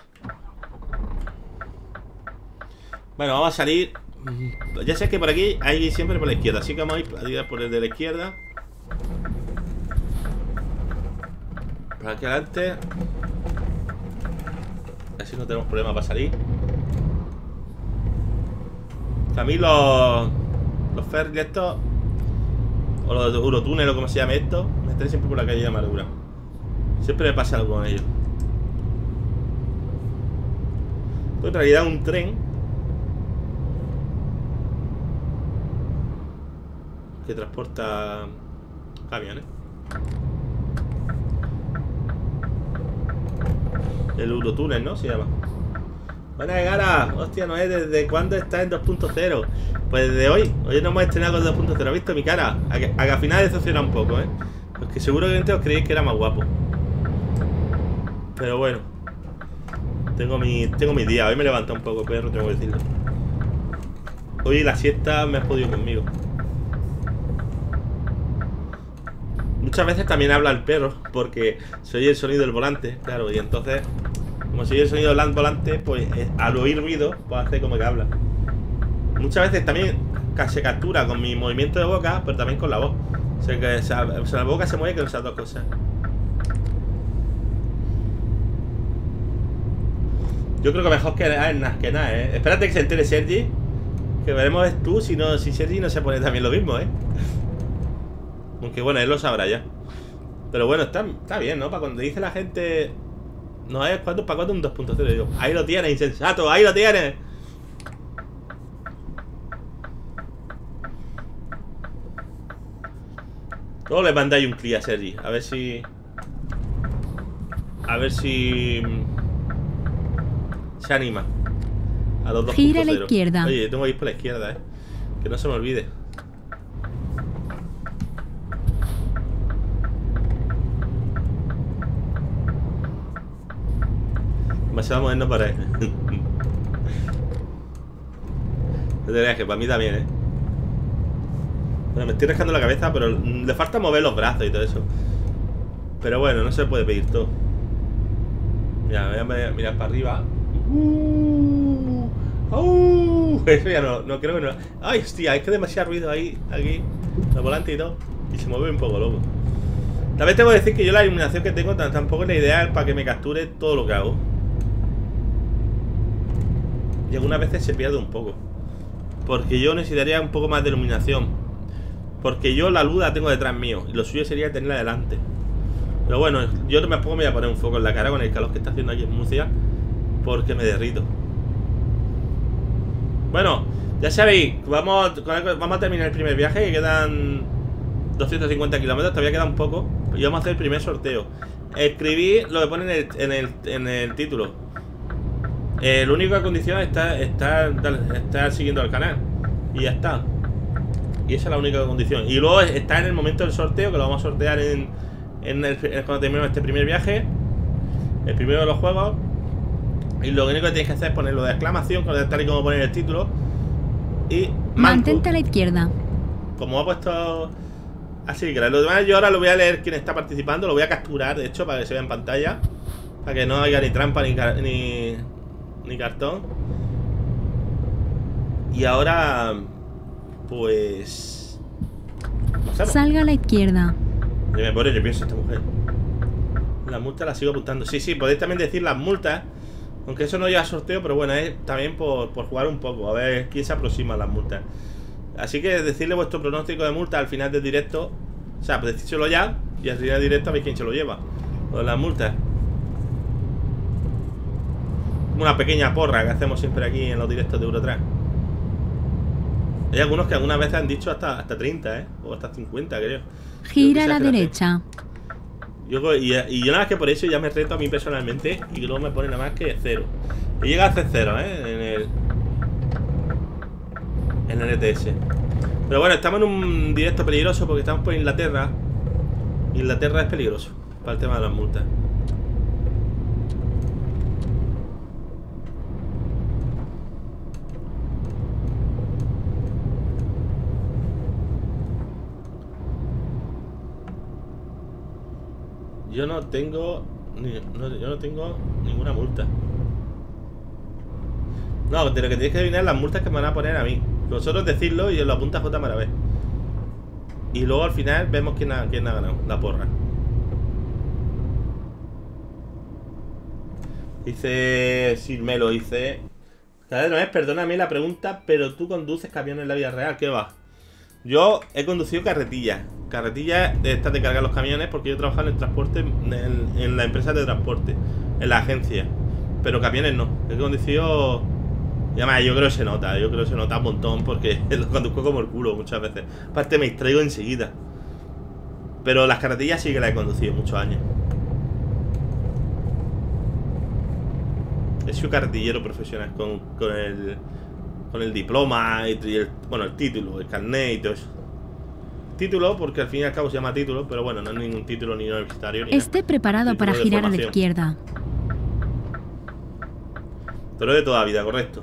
Bueno, vamos a salir. Ya sé que por aquí hay siempre por la izquierda, así que vamos a ir a ir por el de la izquierda. Por aquí adelante. Así no tenemos problema para salir. A mí los Los ferries estos, o los Eurotúnel o como se llame esto, me traen siempre por la calle de amargura. Siempre me pasa algo con ellos. Esto en realidad es un tren que transporta camiones. El Eurotúnel, ¿no? Se llama. Buena Gara, hostia, no es desde cuándo está en dos punto cero. Pues desde hoy, hoy no hemos estrenado con dos punto cero. ¿Has visto mi cara? A que, a que al final decepciona un poco, ¿eh? Porque seguramente os creéis que era más guapo. Pero bueno, Tengo mi, tengo mi día. Hoy me levanta un poco, perro, tengo que decirlo. Hoy la siesta me has podido conmigo. Muchas veces también habla el perro, porque soy el sonido del volante, claro, y entonces, como soy el sonido del volante, pues al oír ruido, pues hace como que habla. Muchas veces también se captura con mi movimiento de boca, pero también con la voz. O sea, que o sea, la boca se mueve con esas dos cosas. Yo creo que mejor que nada, que nada, ¿eh? Espérate que se entere Sergi, que veremos tú si no, si Sergi no se pone también lo mismo, ¿eh? Aunque bueno, él lo sabrá ya. Pero bueno, está, está bien, ¿no? Para cuando dice la gente... No es cuánto, para cuánto un dos punto cero. Digo, ahí lo tienes, insensato, ahí lo tienes. Luego le mandáis un clic a Sergi. A ver si... A ver si... Se anima a los dos. Gira a la izquierda. Oye, tengo que ir por la izquierda, eh. Que no se me olvide. Demasiado moderno para él. No te creas que para mí también, eh. Bueno, me estoy rascando la cabeza, pero le falta mover los brazos y todo eso. Pero bueno, no se puede pedir todo. Mira, voy a mirar para arriba. Uh, uh, eso ya no, no creo que no. Ay, hostia, es que hay demasiado ruido ahí, aquí, el volante y todo. Y se mueve un poco loco. También tengo que decir que yo la iluminación que tengo tampoco es la ideal para que me capture todo lo que hago. Y algunas veces se pierde un poco. Porque yo necesitaría un poco más de iluminación. Porque yo la luz la tengo detrás mío. Y lo suyo sería tenerla delante. Pero bueno, yo tampoco me voy a poner un foco en la cara con el calor que está haciendo aquí en Murcia. Porque me derrito. Bueno, ya sabéis, vamos, vamos a terminar el primer viaje. Que quedan doscientos cincuenta kilómetros, todavía queda un poco. Y vamos a hacer el primer sorteo. Escribí lo que pone en el, en el, en el título. Eh, la única condición es estar, estar, estar siguiendo al canal. Y ya está. Y esa es la única condición. Y luego está en el momento del sorteo, que lo vamos a sortear en, en, el, en cuando terminemos este primer viaje. El primero de los juegos. Y lo único que tenéis que hacer es ponerlo de exclamación, tal y como pone en el título. Y mantente a la izquierda. Como ha puesto así, que lo demás yo ahora lo voy a leer quién está participando. Lo voy a capturar, de hecho, para que se vea en pantalla. Para que no haya ni trampa ni, ni, ni cartón. Y ahora, pues... salga a la izquierda. Yo me pone, yo pienso esta mujer. Las multas las sigo apuntando. Sí, sí, podéis también decir las multas. Aunque eso no lleva sorteo, pero bueno, es también por, por jugar un poco. A ver quién se aproxima a las multas. Así que decirle vuestro pronóstico de multa al final del directo. O sea, pues decírselo ya. Y al final del directo a ver quién se lo lleva. Lo de las multas. Una pequeña porra que hacemos siempre aquí en los directos de Eurotrack. Hay algunos que algunas veces han dicho hasta, hasta treinta, ¿eh? O hasta cincuenta, creo. Gira a la derecha. Yo, y, y yo nada más que por eso ya me reto a mí personalmente. Y luego me pone nada más que cero. Y llega a hacer cero, ¿eh? En el... En el E T S. Pero bueno, estamos en un directo peligroso porque estamos por Inglaterra. Inglaterra es peligroso para el tema de las multas. Yo no tengo ni, no, yo no tengo ninguna multa. No, de lo que tenéis que adivinar las multas que me van a poner a mí. Vosotros decidlo y os lo apunta J. Maravé. Y luego al final vemos quién ha, quién ha ganado la porra. Dice Silmelo, dice... Cada vez no es, perdóname la pregunta, pero tú conduces camiones en la vida real, ¿qué va? Yo he conducido carretillas. Carretillas de estas de cargar los camiones, porque yo trabajo en el transporte, en, en la empresa de transporte, en la agencia. Pero camiones no. He conducido... Y además yo creo que se nota, yo creo que se nota un montón porque lo conduzco como el culo muchas veces. Aparte me distraigo enseguida. Pero las carretillas sí que las he conducido muchos años. He sido carretillero profesional con, con el con el diploma y el, bueno, el título, el carnet y todo eso. Título, porque al fin y al cabo se llama título, pero bueno, no es ningún título ni universitario ni esté nada. Preparado para girar a la izquierda. Pero de toda vida, correcto.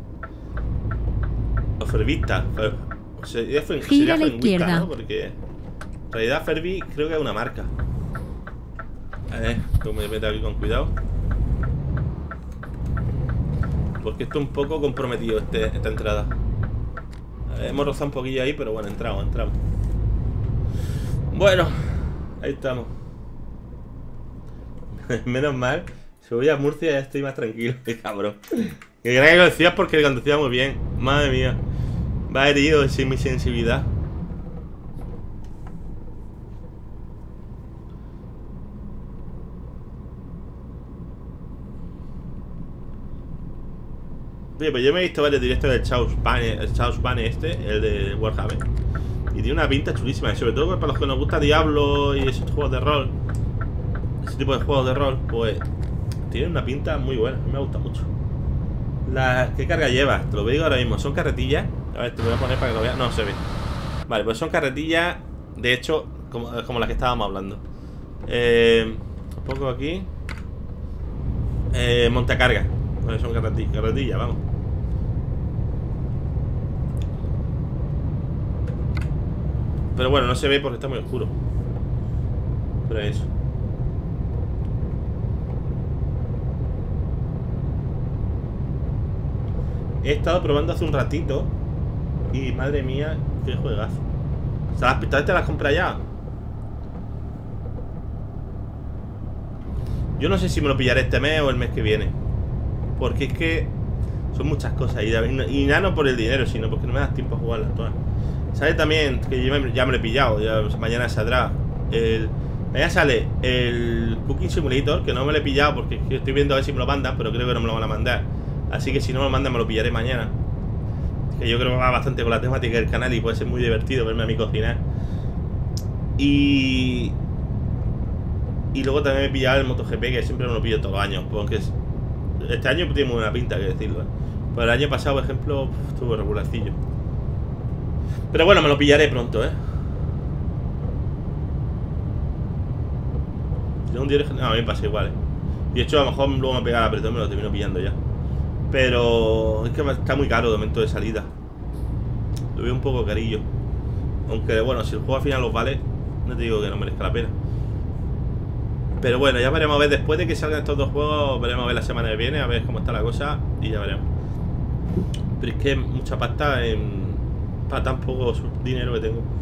O Fervista. Fer, o sería, fer, gira sería a la izquierda, ¿no? Porque en realidad Fervi creo que es una marca. A ver, como me meto aquí con cuidado. Porque esto es un poco comprometido, este, esta entrada. A ver, hemos rozado un poquillo ahí, pero bueno, entramos, entramos. Bueno, ahí estamos. Menos mal. Si voy a Murcia ya estoy más tranquilo, qué cabrón. Que gran que lo decías porque conducía muy bien. Madre mía. Va herido sin mi sensibilidad. Oye, pues yo me he visto varios directos del Chaos Bane, el Chaos Bane este, el de Warhammer. Y tiene una pinta chulísima. Y sobre todo para los que nos gusta Diablo y esos juegos de rol, ese tipo de juegos de rol, pues tiene una pinta muy buena. A mí me gusta mucho. La, ¿Qué carga lleva? Te lo digo ahora mismo. Son carretillas. A ver, te lo voy a poner para que lo veas. No, se ve. Vale, pues son carretillas. De hecho, como, como las que estábamos hablando. Eh, un poco aquí. Eh, montacarga. Pues son carretillas, carretillas, vamos. Pero bueno, no se ve porque está muy oscuro. Pero eso. He estado probando hace un ratito. Y madre mía, qué juegazo. O sea, las pistolas te las compras ya. Yo no sé si me lo pillaré este mes o el mes que viene. Porque es que son muchas cosas. Y, y ya no por el dinero, sino porque no me das tiempo a jugarlas todas. Sale también, que yo me, ya me lo he pillado, ya mañana saldrá el, mañana sale el Cooking Simulator, que no me lo he pillado porque estoy viendo a ver si me lo mandan, pero creo que no me lo van a mandar. Así que si no me lo mandan me lo pillaré mañana. Que yo creo que va bastante con la temática del canal y puede ser muy divertido verme a mí cocinar. Y... Y luego también me he pillado el MotoGP, que siempre me lo pillo todos los años, porque es, este año tiene muy buena pinta, que decirlo, ¿eh? Pero el año pasado, por ejemplo, uf, estuvo regularcillo. Pero bueno, me lo pillaré pronto, ¿eh? Un día... No, a mí me pasa igual, ¿eh? Y de hecho, a lo mejor luego me pega el apretón y me lo termino pillando ya. Pero es que está muy caro de momento de salida. Lo veo un poco carillo. Aunque bueno, si el juego al final los vale, no te digo que no merezca la pena. Pero bueno, ya veremos a ver. Después de que salgan estos dos juegos, veremos a ver la semana que viene, a ver cómo está la cosa. Y ya veremos. Pero es que mucha pasta en... para tan poco dinero que tengo.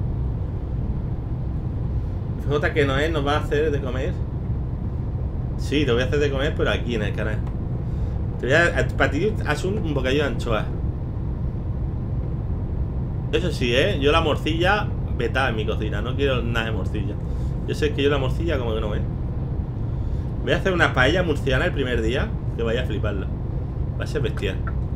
Fíjate que Noé nos va a hacer de comer. Sí, te voy a hacer de comer, pero aquí en el canal. Te voy a, para ti haz un, un bocadillo de anchoas. Eso sí, ¿eh? Yo la morcilla vetada en mi cocina. No quiero nada de morcilla. Yo sé que yo la morcilla como que no, ¿eh? Voy a hacer una paella murciana el primer día, que vaya a fliparla. Va a ser bestial.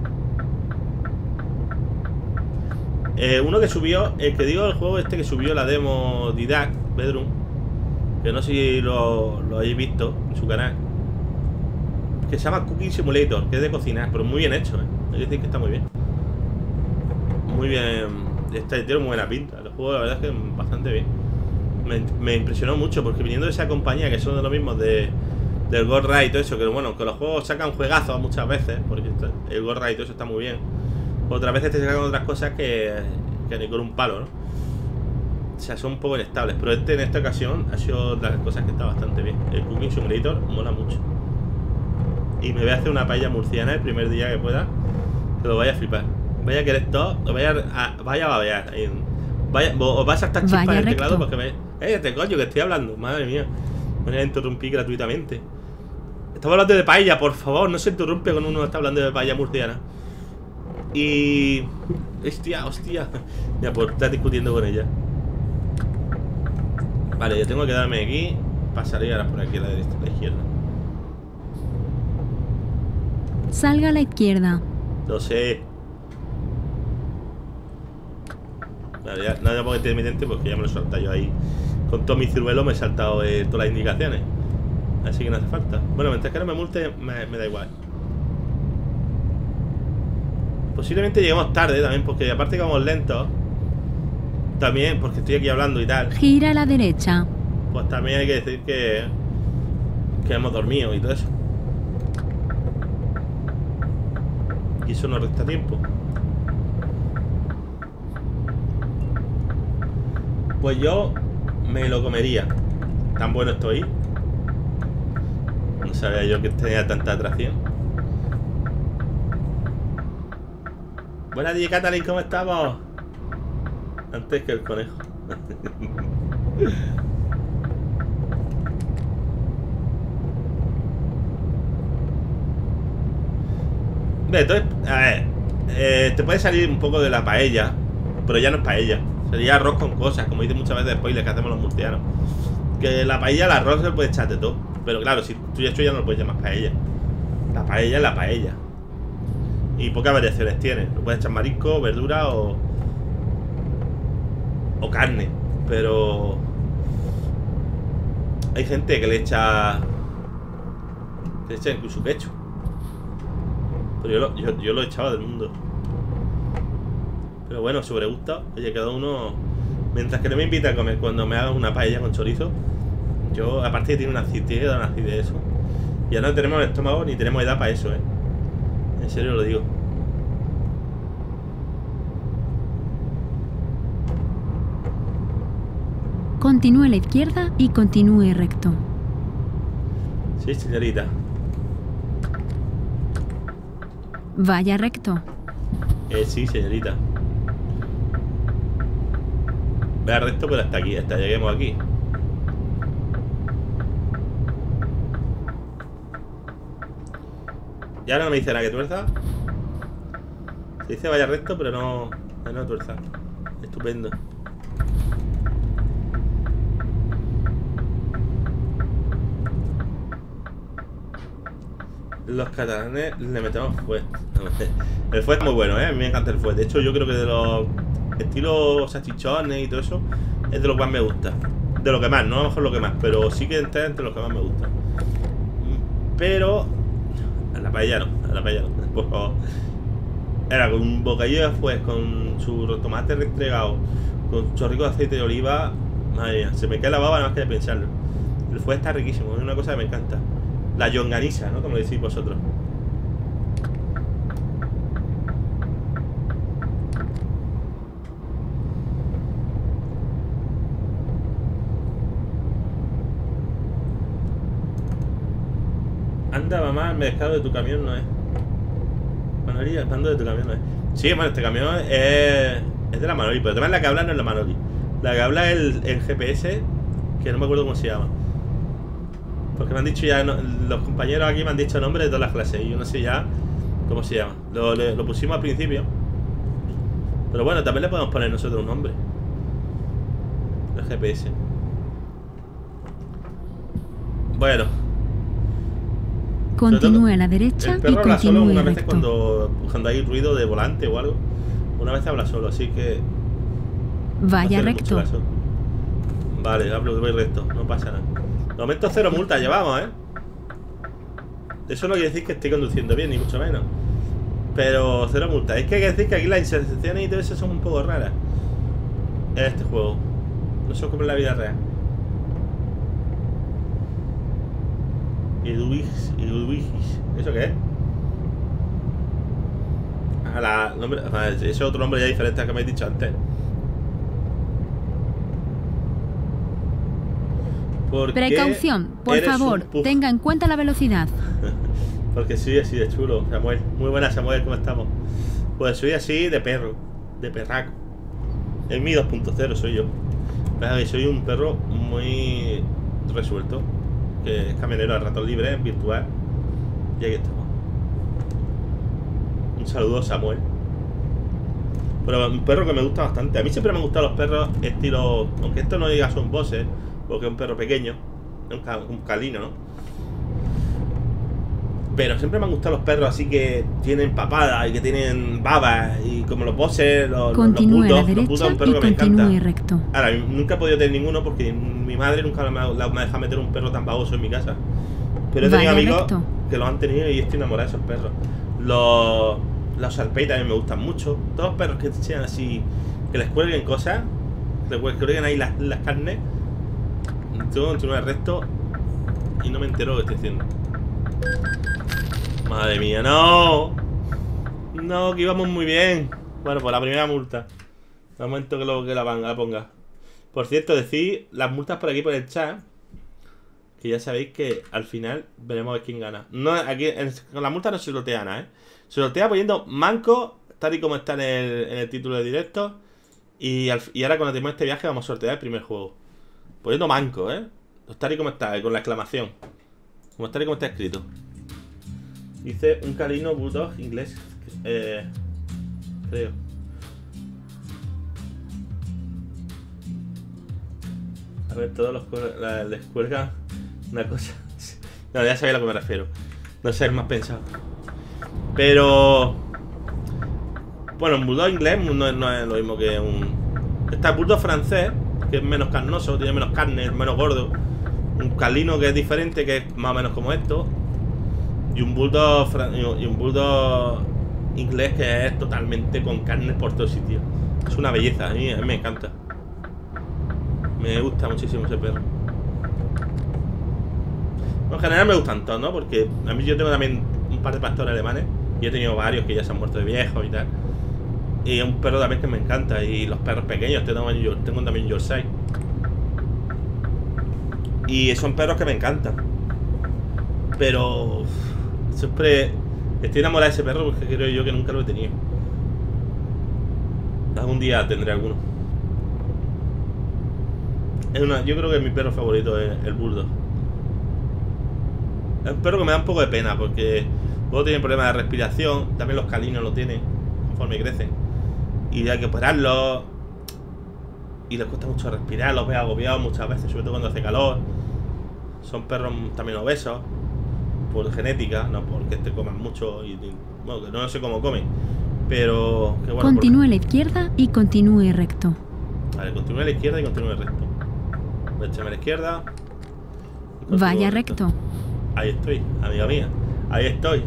Eh, uno que subió, el que digo el juego este que subió la demo Didac Bedroom, que no sé si lo, lo habéis visto en su canal, que se llama Cooking Simulator, que es de cocinar, pero muy bien hecho, ¿eh? Hay que decir que está muy bien. Muy bien. Está, tiene muy buena pinta. El juego la verdad es que bastante bien. Me, me impresionó mucho porque viniendo de esa compañía, que son de los mismos de, del Ghost Ride y todo eso, que bueno, que los juegos sacan juegazos muchas veces, porque el Ghost Ride y todo eso está muy bien. Otras veces te sacan otras cosas que, que ni con un palo, ¿no? O sea, son un poco inestables. Pero este en esta ocasión ha sido de las cosas que está bastante bien. El Cooking Simulator mola mucho. Y me voy a hacer una paella murciana el primer día que pueda, que lo vaya a flipar. Vaya a querer todo, lo vaya a, vaya a babear. Vaya, os vas a estar chispa en el teclado porque me... ¡Eh, este coño que estoy hablando! Madre mía. Me voy a interrumpir gratuitamente. Estamos hablando de paella, por favor. No se interrumpe cuando uno está hablando de paella murciana. Y... Hostia, hostia. Mira, pues estás discutiendo con ella. Vale, yo tengo que quedarme aquí. Pasaré ahora por aquí a la derecha, a la izquierda. Salga a la izquierda. Lo sé. Vale, ya, no me pongo intermitente porque ya me lo he saltado yo ahí. Con todo mi ciruelo me he saltado eh, todas las indicaciones. Así que no hace falta. Bueno, mientras que no me multe, me, me da igual. Posiblemente lleguemos tarde también, porque aparte que vamos lentos. También, porque estoy aquí hablando y tal. Gira a la derecha. Pues también hay que decir que Que hemos dormido y todo eso. Y eso nos resta tiempo. Pues yo me lo comería. Tan bueno estoy. No sabía yo que tenía tanta atracción. Buenas días, Catalin, ¿cómo estamos? Antes que el conejo. Entonces, a ver, eh, te puede salir un poco de la paella, pero ya no es paella. Sería arroz con cosas, como dicen muchas veces spoilers que hacemos los murcianos. Que la paella, el arroz se le puede echar de todo. Pero claro, si tú ya hecho ya no lo puedes llamar paella. La paella es la paella. Y pocas variaciones tiene. Lo puedes echar marisco, verdura o... o carne. Pero hay gente que le echa que le echa incluso ketchup. Pero yo lo, yo, yo lo he echado del mundo. Pero bueno, sobre gusto. Oye, cada uno. Mientras que no me invita a comer cuando me hagan una paella con chorizo, yo, aparte que tiene una acidez, una acidez eso. Ya no tenemos el estómago ni tenemos edad para eso, eh. En serio lo digo. Continúe a la izquierda y continúe recto. Sí, señorita. Vaya recto. Eh, sí, señorita. Vaya recto, pero hasta aquí, hasta lleguemos aquí. Y ahora no me dice nada que tuerza. Se dice vaya recto, pero no, no tuerza. Estupendo. Los catalanes le metemos fuet. El fuet es muy bueno, ¿eh? A mí me encanta el fuet. De hecho, yo creo que de los estilos salchichones y todo eso es de lo que más me gusta. De lo que más, no a lo mejor lo que más, pero sí que está entre los que más me gusta. Pero a la paella no, a la paella no, por favor. Era con un bocadillo de fuet, con su tomate restregado, con un chorrico de aceite de oliva. Madre mía, se me cae la baba nada más que de pensarlo. El fuet está riquísimo, es una cosa que me encanta. La longaniza, ¿no? Como decís vosotros. Anda, mamá, el mercado de tu camión no es. Manoli, el mando de tu camión no es. Sí, bueno, este camión es, es de la Manoli, pero además la que habla no es la Manoli. La que habla es el, el G P S, que no me acuerdo cómo se llama. Porque me han dicho ya, no, los compañeros aquí me han dicho nombres de todas las clases y yo no sé ya cómo se llama. Lo, le, lo pusimos al principio. Pero bueno, también le podemos poner nosotros un nombre. El G P S. Bueno. Continúe a la derecha el y perro habla solo continúe una vez recto. cuando, cuando hay ruido de volante o algo. Una vez habla solo, así que... Vaya no recto. Vale, hablo, voy recto, no pasa nada. De momento cero multas llevamos, ¿eh? Eso no quiere decir que esté conduciendo bien, ni mucho menos. Pero cero multas. Es que hay que decir que aquí las intersecciones y todo eso son un poco raras en este juego. No son como en la vida real. Edwigis, Edwigis. ¿Eso qué es? Ah, la, nombre, ah, ese es otro nombre ya diferente al que me he dicho antes. Precaución, por favor, tenga en cuenta la velocidad. Porque soy así de chulo, Samuel. Muy buena, Samuel, ¿cómo estamos? Pues soy así de perro, de perraco. En mi dos punto cero soy yo. Soy un perro muy resuelto, que es camionero a ratos libres, virtual. Y aquí estamos. Un saludo, Samuel. Pero un perro que me gusta bastante. A mí siempre me han gustado los perros estilo... Aunque esto no diga son bosses, porque es un perro pequeño, un, ca un calino, ¿no? Pero siempre me han gustado los perros así que tienen papada y que tienen babas. Y como los bosses, los, continúe los a la bulldogs, los bulldogs, un perro que me encanta. Recto. Ahora, nunca he podido tener ninguno porque mi madre nunca me ha, me ha dejado meter un perro tan baboso en mi casa. Pero he tenido Vaya amigos recto. que los han tenido y estoy enamorado de esos perros. Los, los Shar-Pei también me gustan mucho. Todos los perros que sean así, que les cuelguen cosas, que les cuelguen ahí las, las carnes. Tengo que continuar recto y no me entero lo que estoy haciendo. Madre mía, no. No, que íbamos muy bien. Bueno, pues la primera multa. De momento que lo que la, la ponga. Por cierto, decid las multas por aquí por el chat. Que ya sabéis que al final veremos a ver quién gana. No, aquí en, con la multa no se sortea nada, ¿eh? Se sortea poniendo manco, tal y como está en el, en el título de directo. Y, al, y ahora cuando terminemos este viaje vamos a sortear el primer juego. Poniendo manco, ¿eh? Tal y como está, con la exclamación. Como tal y como está escrito. Dice un calino bulldog inglés. Eh, creo. A ver, todos los la, les cuelgan una cosa. No, ya sabéis a lo que me refiero. No sé, es más pensado. Pero... Bueno, un bulldog inglés no es, no es lo mismo que un... Está el bulldog francés, que es menos carnoso, tiene menos carne, es menos gordo. Un calino que es diferente, que es más o menos como esto. Y un bulldog y un bulldog inglés que es totalmente con carne por todos sitios. Es una belleza, a mí, a mí me encanta. Me gusta muchísimo ese perro. Bueno, en general me gustan todos, ¿no? Porque a mí yo tengo también un par de pastores alemanes. Y he tenido varios que ya se han muerto de viejos y tal. Y un perro también que me encanta. Y los perros pequeños, tengo, tengo también Yorkshire. Y son perros que me encantan. Pero uf, siempre estoy enamorado de ese perro porque creo yo que nunca lo he tenido. Algún día tendré alguno. Es una, yo creo que mi perro favorito es el bulldog. Es un perro que me da un poco de pena porque luego tiene problemas de respiración. También los caninos lo tienen conforme crecen. Y hay que operarlos. Y les cuesta mucho respirar. Los veo agobiados muchas veces, sobre todo cuando hace calor. Son perros también obesos por genética, no porque te coman mucho y, y bueno, que no sé cómo comen. Pero que bueno, continúe por... a la izquierda y continúe recto. Vale, continúe a la izquierda y continúe recto. Voy a echarme a la izquierda. Vaya recto. recto. Ahí estoy, amiga mía. Ahí estoy.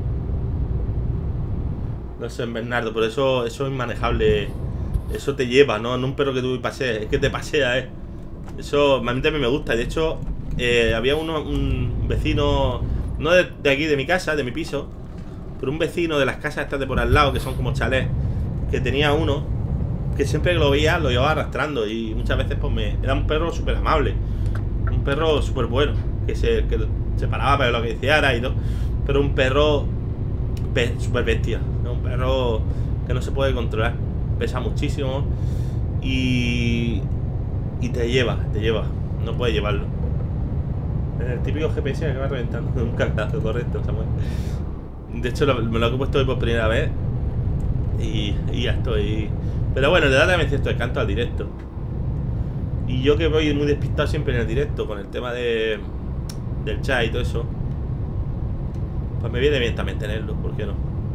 No sé, Bernardo, por eso eso es inmanejable. Eso te lleva, ¿no? No un perro que tú pasees, es que te pasea, ¿eh? Eso a mí también me gusta. De hecho, eh, había uno, un vecino, no de, de aquí, de mi casa, de mi piso, pero un vecino de las casas estas de por al lado, que son como chalés, que tenía uno, que siempre que lo veía, lo llevaba arrastrando. Y muchas veces, pues, me era un perro súper amable. Un perro súper bueno, que se, que se paraba para lo que hiciera y todo. Pero un perro súper bestia, ¿no? Un perro que no se puede controlar. Pesa muchísimo y, y te lleva, te lleva. No puedes llevarlo. El típico G P S que va reventando un cartazo, correcto, Samuel. De hecho, lo, me lo he puesto hoy por primera vez y, y ya estoy. Pero bueno, le da también cierto descanso al directo. Y yo que voy muy despistado siempre en el directo con el tema de del chat y todo eso, pues me viene bien también tenerlo, ¿por qué no?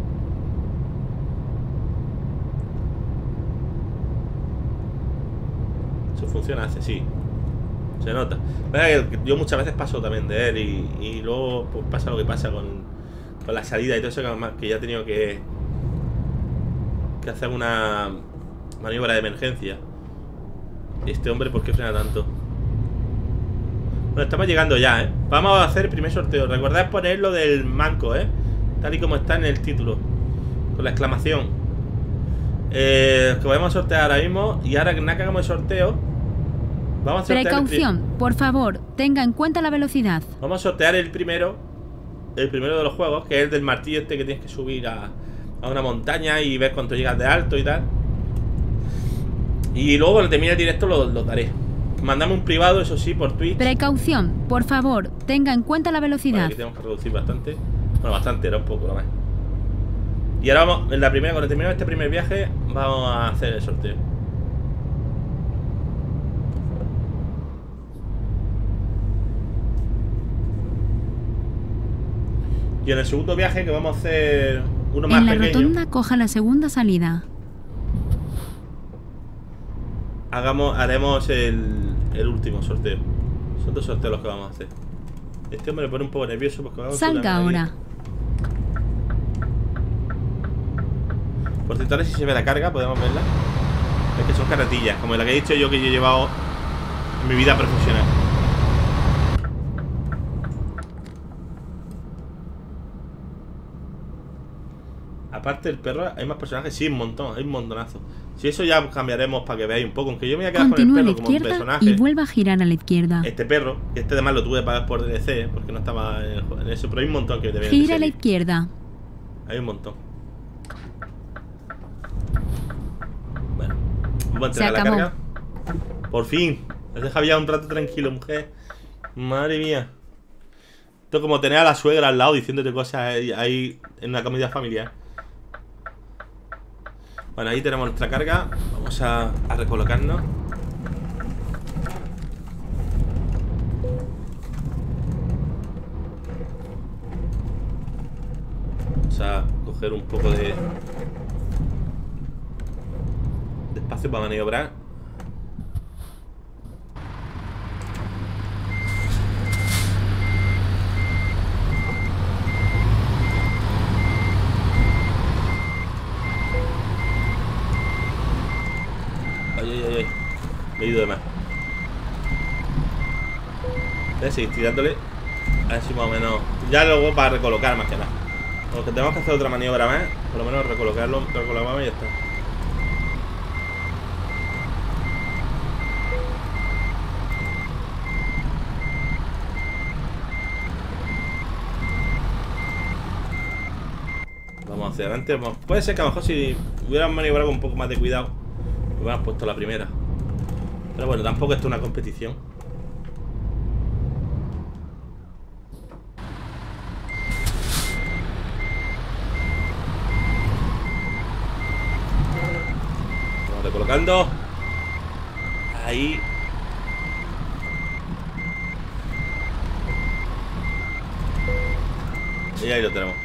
Eso funciona, hace sí. Se nota. Yo muchas veces paso también de él y, y luego pues pasa lo que pasa con, con la salida y todo eso, que, que ya he tenido que que hacer una maniobra de emergencia. Este hombre, ¿por qué frena tanto? Bueno, estamos llegando ya, ¿eh? Vamos a hacer el primer sorteo. Recordad poner lo del manco, ¿eh? Tal y como está en el título, con la exclamación. Eh, que vamos a sortear ahora mismo. Y ahora que nada que hagamos el sorteo, vamos a sortear. Precaución, por favor, tenga en cuenta la velocidad. Vamos a sortear el primero. El primero de los juegos, que es el del martillo este que tienes que subir a, a una montaña y ver cuánto llegas de alto y tal. Y luego cuando termine el directo lo, lo daré. Mandame un privado, eso sí, por Twitch. Precaución, por favor, tenga en cuenta la velocidad. Vale, aquí tenemos que reducir bastante. Bueno, bastante, era un poco lo más. Y ahora vamos, en la primera, cuando terminemos este primer viaje, vamos a hacer el sorteo. Y en el segundo viaje, que vamos a hacer uno más pequeño. En la rotonda, coja la segunda salida. Hagamos, haremos el, el último sorteo. Son dos sorteos los que vamos a hacer. Este hombre me pone un poco nervioso porque vamos a salga ahora. Por cierto, ahora si se ve la carga, podemos verla. Es que son carretillas, como la que he dicho yo que yo he llevado en mi vida profesional. Aparte del perro, hay más personajes. Sí, un montón, hay un montonazo. Si eso ya cambiaremos para que veáis un poco. Aunque yo me voy a quedar Continúe con el perro como un personaje. Y vuelva a girar a la izquierda. Este perro, que este además lo tuve que pagar por D L C, porque no estaba en, el, en eso. Pero hay un montón que deberían Gira a la izquierda. Hay un montón. Bueno, vamos a entregar la carga. Por fin. Has dejado ya un rato tranquilo, mujer. Madre mía. Esto es como tener a la suegra al lado diciéndote cosas ahí, ahí en una comida familiar. Bueno, ahí tenemos nuestra carga. Vamos a, a recolocarnos. Vamos a coger un poco de, de espacio para maniobrar. Me he ido de más. Voy a seguir tirándole. A ver si más o menos. Ya luego para recolocar más que nada. Aunque tenemos que hacer otra maniobra más. Por lo menos recolocarlo, recolocamos y ya está. Vamos hacia adelante. Vamos. Puede ser que a lo mejor si hubieran maniobrado con un poco más de cuidado, hubiéramos puesto la primera. Pero bueno, tampoco esto es una competición. Vamos recolocando. Ahí. Y ahí lo tenemos.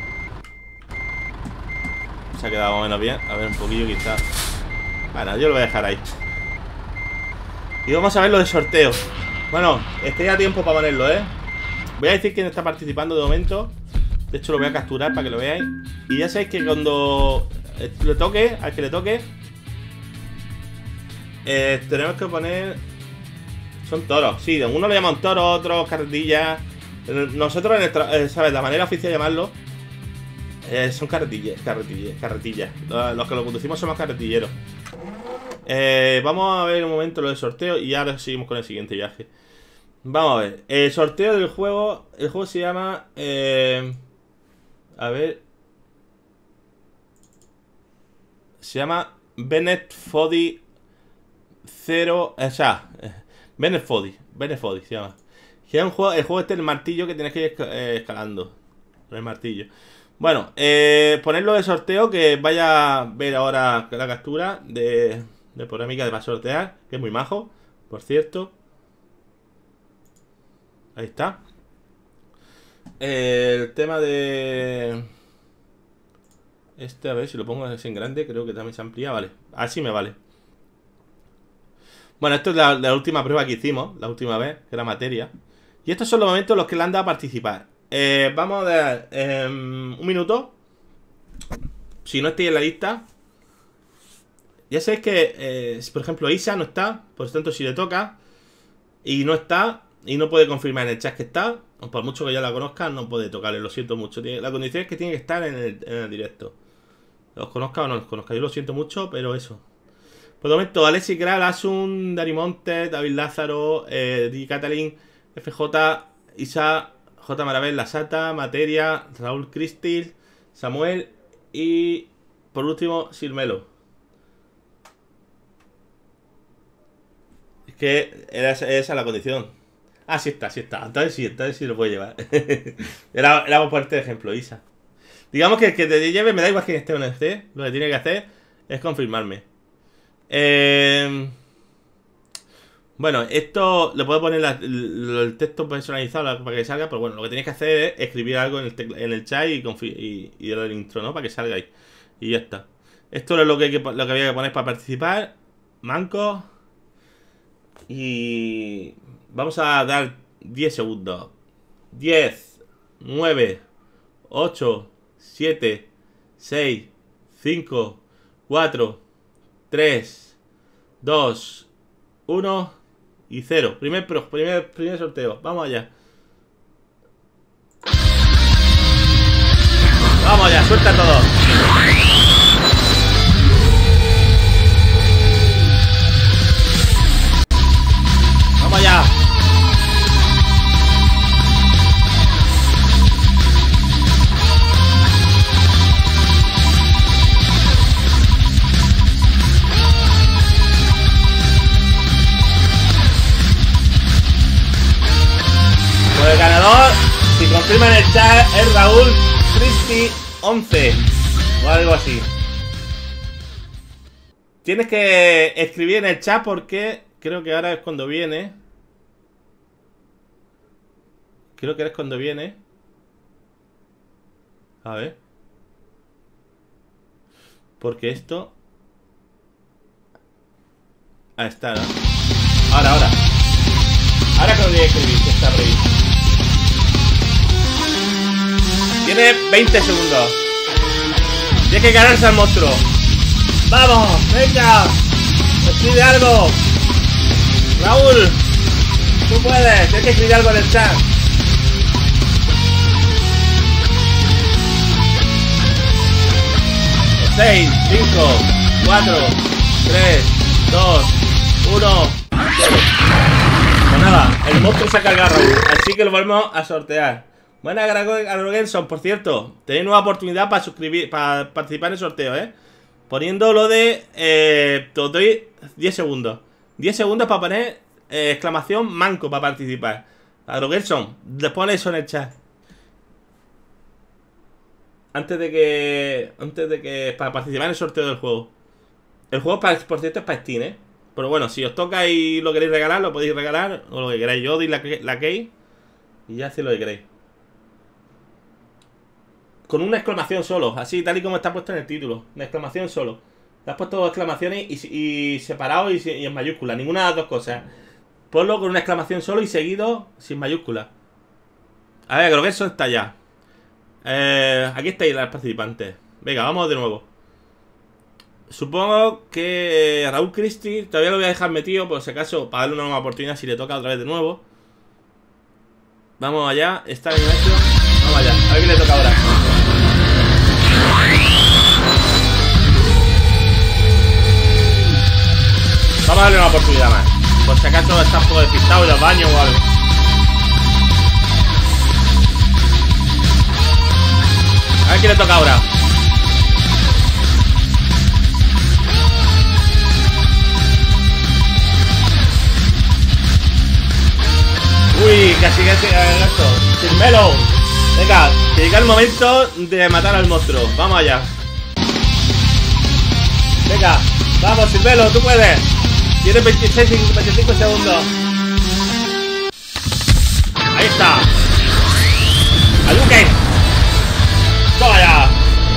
Se ha quedado más o menos bien. A ver, un poquillo quizás. Bueno, yo lo voy a dejar ahí. Y vamos a ver lo de sorteo. Bueno, estoy a tiempo para ponerlo, ¿eh? Voy a decir quién está participando de momento. De hecho lo voy a capturar para que lo veáis. Y ya sabéis que cuando le toque, al que le toque, eh, tenemos que poner... Son toros, sí, uno lo llaman toros, otros carretillas. Nosotros, en nuestra, eh, ¿sabes? La manera oficial de llamarlo eh, son carretillas, carretillas, carretillas. Los que lo conducimos somos carretilleros. Eh, vamos a ver un momento lo del sorteo y ahora seguimos con el siguiente viaje. Vamos a ver. El sorteo del juego. El juego se llama... Eh, a ver. Se llama Bennett Foddy cero. O sea, Bennett Foddy. Bennett Foddy se llama. Que es un juego, el juego este, el martillo que tienes que ir escalando. El martillo. Bueno, eh, ponerlo de sorteo. Que vaya a ver ahora la captura de... de polémica de va a sortear, que es muy majo, por cierto. Ahí está. El tema de... Este, a ver si lo pongo así en grande, creo que también se amplía, vale. Así me vale. Bueno, esto es la, la última prueba que hicimos, la última vez, que era materia. Y estos son los momentos en los que le han dado a participar. Eh, vamos a dar eh, un minuto. Si no estáis en la lista... Ya sabéis que, eh, por ejemplo, Isa no está. Por lo tanto, si le toca y no está, y no puede confirmar en el chat que está, por mucho que ya la conozca, no puede tocarle, lo siento mucho. La condición es que tiene que estar en el, en el directo. Los conozca o no los conozca, yo lo siento mucho, pero eso. Por el momento, Alexi Kral, Asun, Dari Montes, David Lázaro, eh, Di Catalin, F J, Isa, J Marabel, La Sata, Materia, Raúl Cristil, Samuel y, por último, Silmelo. Que era esa, esa la condición. Ah, sí está, sí está. Entonces sí, entonces sí lo puedo llevar. era, era por ponerte de ejemplo, Isa. Digamos que el que te lleve, me da igual quién esté o no esté. Lo que tiene que hacer es confirmarme. Eh, bueno, esto le puedo poner la, el, el texto personalizado para que salga. Pero bueno, lo que tenéis que hacer es escribir algo en el, tecla, en el chat y, y, y el intro, ¿no? Para que salga ahí. Y ya está. Esto es lo que, hay que, lo que había que poner para participar. Manco. Y vamos a dar diez segundos. diez, nueve, ocho, siete, seis, cinco, cuatro, tres, dos, uno y cero. Primer, primer, primer sorteo. Vamos allá. Vamos allá, suelta todo. ¡Vamos allá! Pues el ganador, si confirman el chat, es Raúl Cristi once o algo así. Tienes que escribir en el chat porque... Creo que ahora es cuando viene. Creo que ahora es cuando viene. A ver. Porque esto... Ahí está, ¿no? Ahora, ahora. Ahora que lo voy a escribir, que está previsto. Tiene veinte segundos. Tienes que ganarse al monstruo. ¡Vamos! ¡Venga! ¡Escribe algo! Raúl, tú puedes, tienes que escribir algo en el chat. seis, cinco, cuatro, tres, dos, uno. Pues nada, el monstruo se ha cargado, Raúl, así que lo volvemos a sortear. Buena, Gargogelson, por cierto, tenéis nueva oportunidad para suscribir, para participar en el sorteo, ¿eh? Poniendo lo de... Eh, te doy diez segundos. diez segundos para poner eh, exclamación manco para participar. Gargogelson, pon eso en el chat. Antes de que... Antes de que... Para participar en el sorteo del juego. El juego, para, por cierto, es para Steam, ¿eh? Pero bueno, si os toca y lo queréis regalar, lo podéis regalar. O lo que queráis. Yo doy la, la key. Y ya hacéis lo que queréis. Con una exclamación solo. Así, tal y como está puesto en el título. Una exclamación solo. Te has puesto dos exclamaciones y, y separado y, y en mayúscula. Ninguna de las dos cosas. Ponlo con una exclamación solo y seguido sin mayúscula. A ver, creo que eso está ya. Eh, aquí estáis las participantes. Venga, vamos de nuevo. Supongo que Raúl Christie todavía lo voy a dejar metido, por si acaso, para darle una nueva oportunidad si le toca otra vez de nuevo. Vamos allá, está en hecho. Vamos allá, a ver qué le toca ahora. Vamos a darle una oportunidad más. Por si acaso está un poco despistado y los baños o algo. A ver qué le toca ahora. Uy, casi casi esto. Silmelo. Venga, que llega el momento de matar al monstruo. Vamos allá. Venga, vamos, Silmelo, tú puedes. Tienes veintiséis y veinticinco segundos. Ahí está. ¡Ayuken! ¡Toma ya!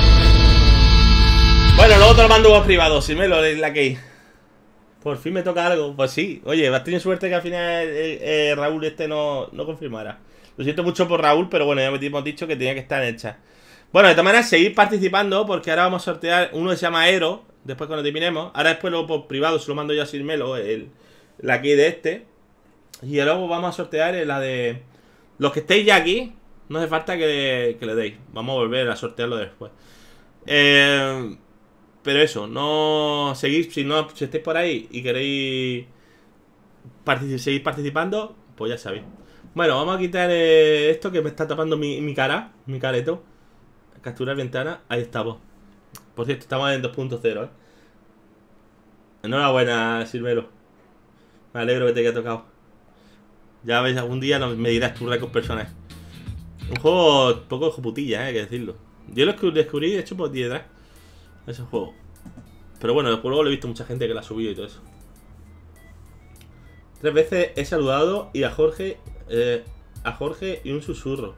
Bueno, luego te lo mando por privado, Silmelo, la que... Por fin me toca algo. Pues sí, oye, has tenido suerte que al final eh, eh, Raúl este no, no confirmara. Lo siento mucho por Raúl, pero bueno, ya me hemos dicho que tenía que estar en el chat. Bueno, de todas maneras, seguir participando, porque ahora vamos a sortear uno que se llama Aero. Después cuando terminemos. Ahora después luego por privado se lo mando yo a Silmelo, el, la key de este. Y luego vamos a sortear la de... Los que estéis ya aquí, no hace falta que, que le deis. Vamos a volver a sortearlo después. Eh... Pero eso, no seguís, si no si estáis por ahí y queréis particip seguir participando, pues ya sabéis. Bueno, vamos a quitar eh, esto que me está tapando mi, mi cara, mi careto. Capturar ventana, ahí estamos. Por cierto, estamos en dos punto cero, ¿eh? Enhorabuena, Silmelo. Me alegro que te haya tocado. Ya ves, algún día me dirás tu récord personal. Un juego un poco de putilla, ¿eh? Hay que decirlo. Yo lo descubrí, de hecho, por ti detrás. Ese juego. Pero bueno, después luego lo he visto mucha gente que la ha subido y todo eso. Tres veces he saludado y a Jorge eh, a Jorge y un susurro.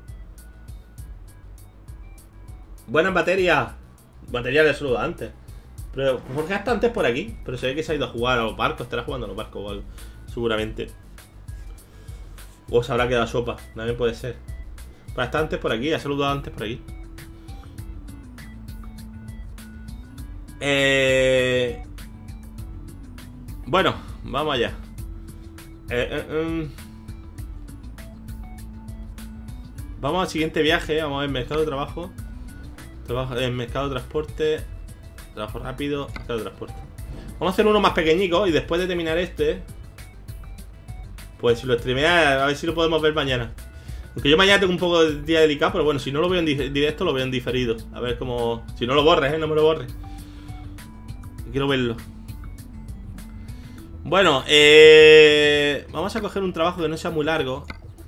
Buenas baterías. Batería le he saludado antes. Pero Jorge está antes por aquí. Pero se ve que se ha ido a jugar a los barcos. Estará jugando a los barcos o algo. Seguramente. O se habrá quedado sopa. También puede ser. Pero está antes por aquí. Ha saludado antes por aquí. Eh... Bueno, vamos allá. eh, eh, eh. Vamos al siguiente viaje. Vamos a ver mercado de trabajo. Trabajo en mercado de transporte. Trabajo rápido. Mercado de transporte. Vamos a hacer uno más pequeñico. Y después de terminar este, pues si lo streamea, a ver si lo podemos ver mañana. Aunque yo mañana tengo un poco de día delicado. Pero bueno, si no lo veo en directo, lo veo en diferido. A ver cómo... Si no lo borres, ¿eh? No me lo borres. Quiero verlo. Bueno, eh, vamos a coger un trabajo que no sea muy largo.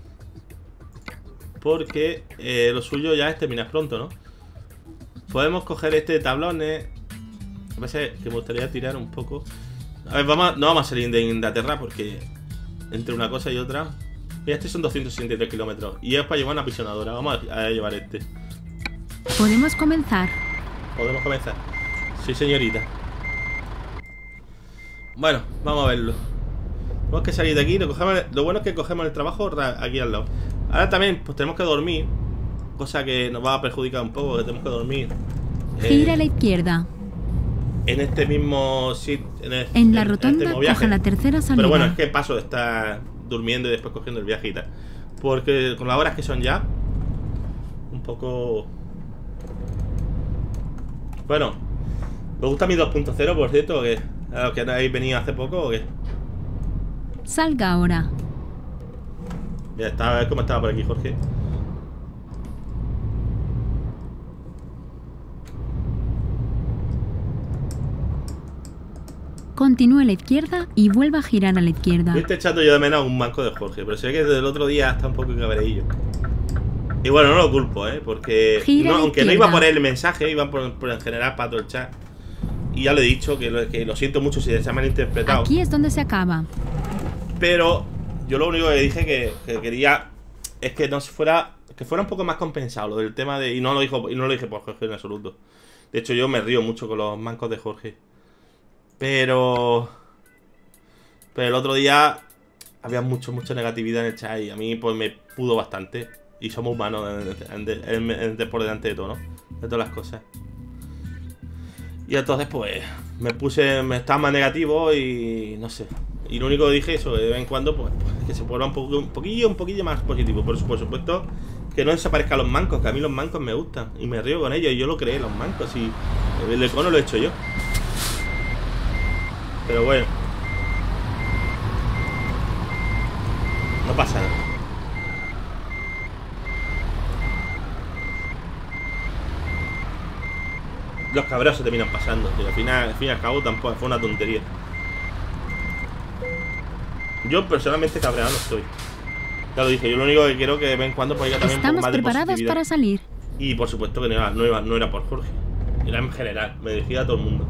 Porque eh, lo suyo ya es terminar pronto, ¿no? Podemos coger este de tablones. A veces que me gustaría tirar un poco. A ver, vamos, no vamos a salir de Inglaterra porque entre una cosa y otra. Mira, este son doscientos sesenta y tres kilómetros. Y es para llevar una apisonadora. Vamos a, a llevar este. ¿Podemos comenzar? Podemos comenzar. Sí, señorita. Bueno, vamos a verlo. Tenemos que salir de aquí. Lo, cogemos, lo bueno es que cogemos el trabajo aquí al lado. Ahora también pues tenemos que dormir. Cosa que nos va a perjudicar un poco, que tenemos que dormir. Gira eh, a la izquierda. en este mismo sitio. En, el, En la en, rotonda, en este coja la tercera salida. Pero bueno, es que paso de estar durmiendo y después cogiendo el viaje y tal. Porque con las horas que son ya, un poco... Bueno, ¿os gusta mi dos punto cero, por cierto? ¿Que a los que habéis venido hace poco o qué? Salga ahora. Ya está, a ver cómo estaba por aquí, Jorge. Continúe a la izquierda y vuelva a girar a la izquierda. Yo estoy echando yo de menos a un manco de Jorge, pero se ve que desde el otro día está un poco cabreillo. Y bueno, no lo culpo, ¿eh? Porque no, aunque no iba por él el mensaje, iba por, por en general para todo el chat. Y ya le he dicho que lo, que lo siento mucho si se ha malinterpretado. Aquí es donde se acaba. Pero yo lo único que dije que, que quería es que no fuera que fuera un poco más compensado lo del tema de... Y no lo dijo, y no lo dije por Jorge en absoluto. De hecho, yo me río mucho con los mancos de Jorge. Pero... Pero el otro día había mucho, mucha negatividad en el chat y a mí pues me pudo bastante. Y somos humanos en, en, en, en, en, por delante de todo, ¿no? De todas las cosas. Y entonces pues me puse, me estaba más negativo y no sé. Y lo único que dije eso, de vez en cuando, pues, pues que se vuelva un, poco, un poquillo, un poquillo más positivo. Por, por supuesto, que no desaparezcan los mancos, que a mí los mancos me gustan. Y me río con ellos, y yo lo creé, los mancos, y el icono lo he hecho yo. Pero bueno, no pasa nada. Los cabreos se terminan pasando, y al final, al fin y al cabo tampoco fue una tontería. Yo personalmente cabreado no estoy. Ya lo dije, yo lo único que quiero que de vez en cuando pues, haya también Estamos un poco más de preparados positividad. para salir. Y por supuesto que no era, no, era, no era por Jorge, era en general, me dirigía a todo el mundo.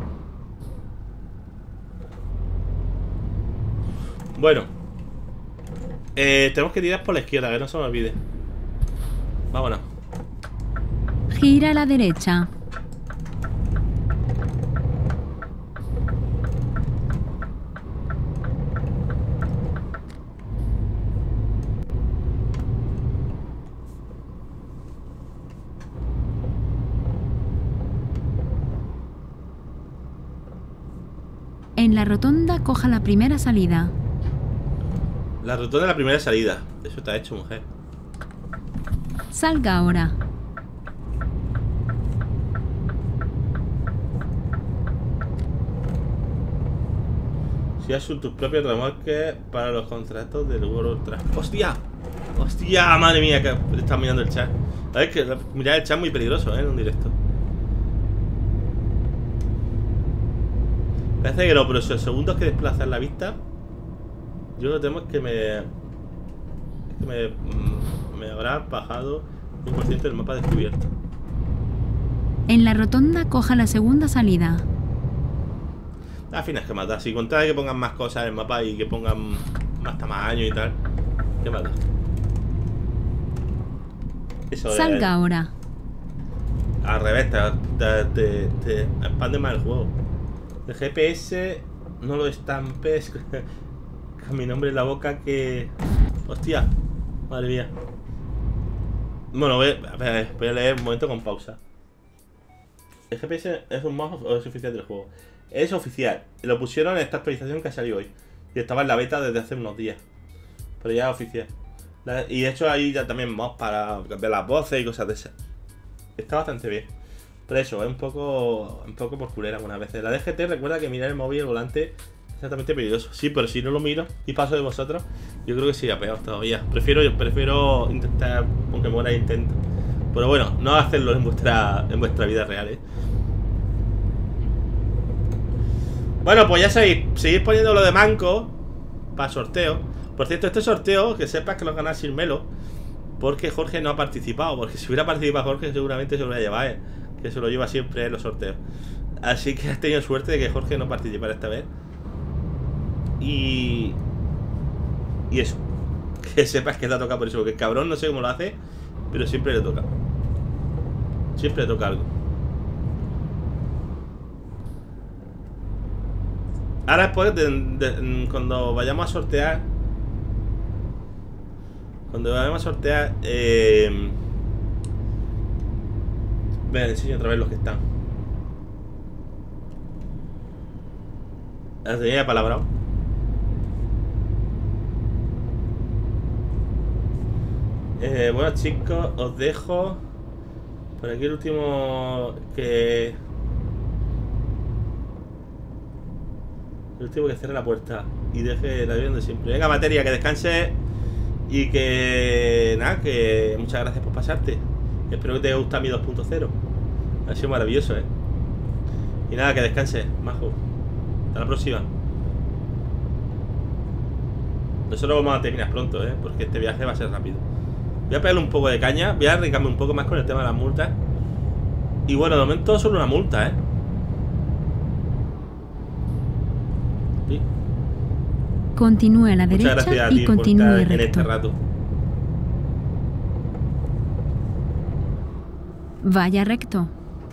Bueno, eh, tenemos que tirar por la izquierda, que no se me olvide. Vámonos. Gira a la derecha. En la rotonda, coja la primera salida. La rotonda de la primera salida. Eso está hecho, mujer. Salga ahora. Si haces tus propios remolques para los contratos del World Trust. ¡Hostia! ¡Hostia! Madre mía, que estás mirando el chat. Sabes que mirar el chat es muy peligroso, ¿eh? En un directo. Parece que no, pero esos segundos que desplazan la vista, yo lo temo es que me... Es que me... Me habrá bajado un por ciento del mapa descubierto. En la rotonda, coja la segunda salida. Al final es que mata. Si contara que pongan más cosas en el mapa y que pongan más tamaño y tal, ¿qué mata? Eso Salga es, ahora. Al revés, te, te, te, te expande más el juego. El G P S no lo estampes con mi nombre en la boca que... Hostia, madre mía. Bueno, voy a, voy a leer un momento con pausa. El G P S es un mouse o es oficial del juego. Es oficial. Lo pusieron en esta actualización que ha salido hoy. Y estaba en la beta desde hace unos días. Pero ya es oficial. Y de hecho hay ya también mods para cambiar las voces y cosas de esas. Está bastante bien. Pero eso, es un poco un poco por culera algunas veces. La D G T recuerda que mirar el móvil y el volante es exactamente peligroso. Sí, pero si no lo miro y paso de vosotros, yo creo que sería peor todavía. Prefiero, yo prefiero intentar, aunque muera intento. Pero bueno, no hacerlo en vuestra, en vuestra vida real, ¿eh? Bueno, pues ya sabéis, seguís poniendo lo de manco para sorteo. Por cierto, este sorteo, que sepas que lo ganas sin Melo, porque Jorge no ha participado. Porque si hubiera participado Jorge, seguramente se lo hubiera llevado él, que se lo lleva siempre en los sorteos. Así que has tenido suerte de que Jorge no participara esta vez. Y... Y eso, que sepas que te ha tocado por eso. Porque el cabrón no sé cómo lo hace, pero siempre le toca. Siempre le toca algo. Ahora después, de, de, cuando vayamos a sortear... Cuando vayamos a sortear... Eh, Ven, enseño otra vez los que están. La tenía palabrado. Eh, bueno, chicos, os dejo. Por aquí el último que... El último que cierre la puerta y deje el avión de siempre. Venga, materia, que descanse. Y que... Nada, que muchas gracias por pasarte. Espero que te haya gustado mi dos punto cero. Ha sido maravilloso, eh. Y nada, que descanse, majo. Hasta la próxima. Nosotros vamos a terminar pronto, eh, porque este viaje va a ser rápido. Voy a pegarle un poco de caña. Voy a arriesgarme un poco más con el tema de las multas. Y bueno, de momento solo una multa, eh. Sí. Continúe a la Muchas derecha gracias a ti y por continúe estar en este recto. rato. Vaya recto.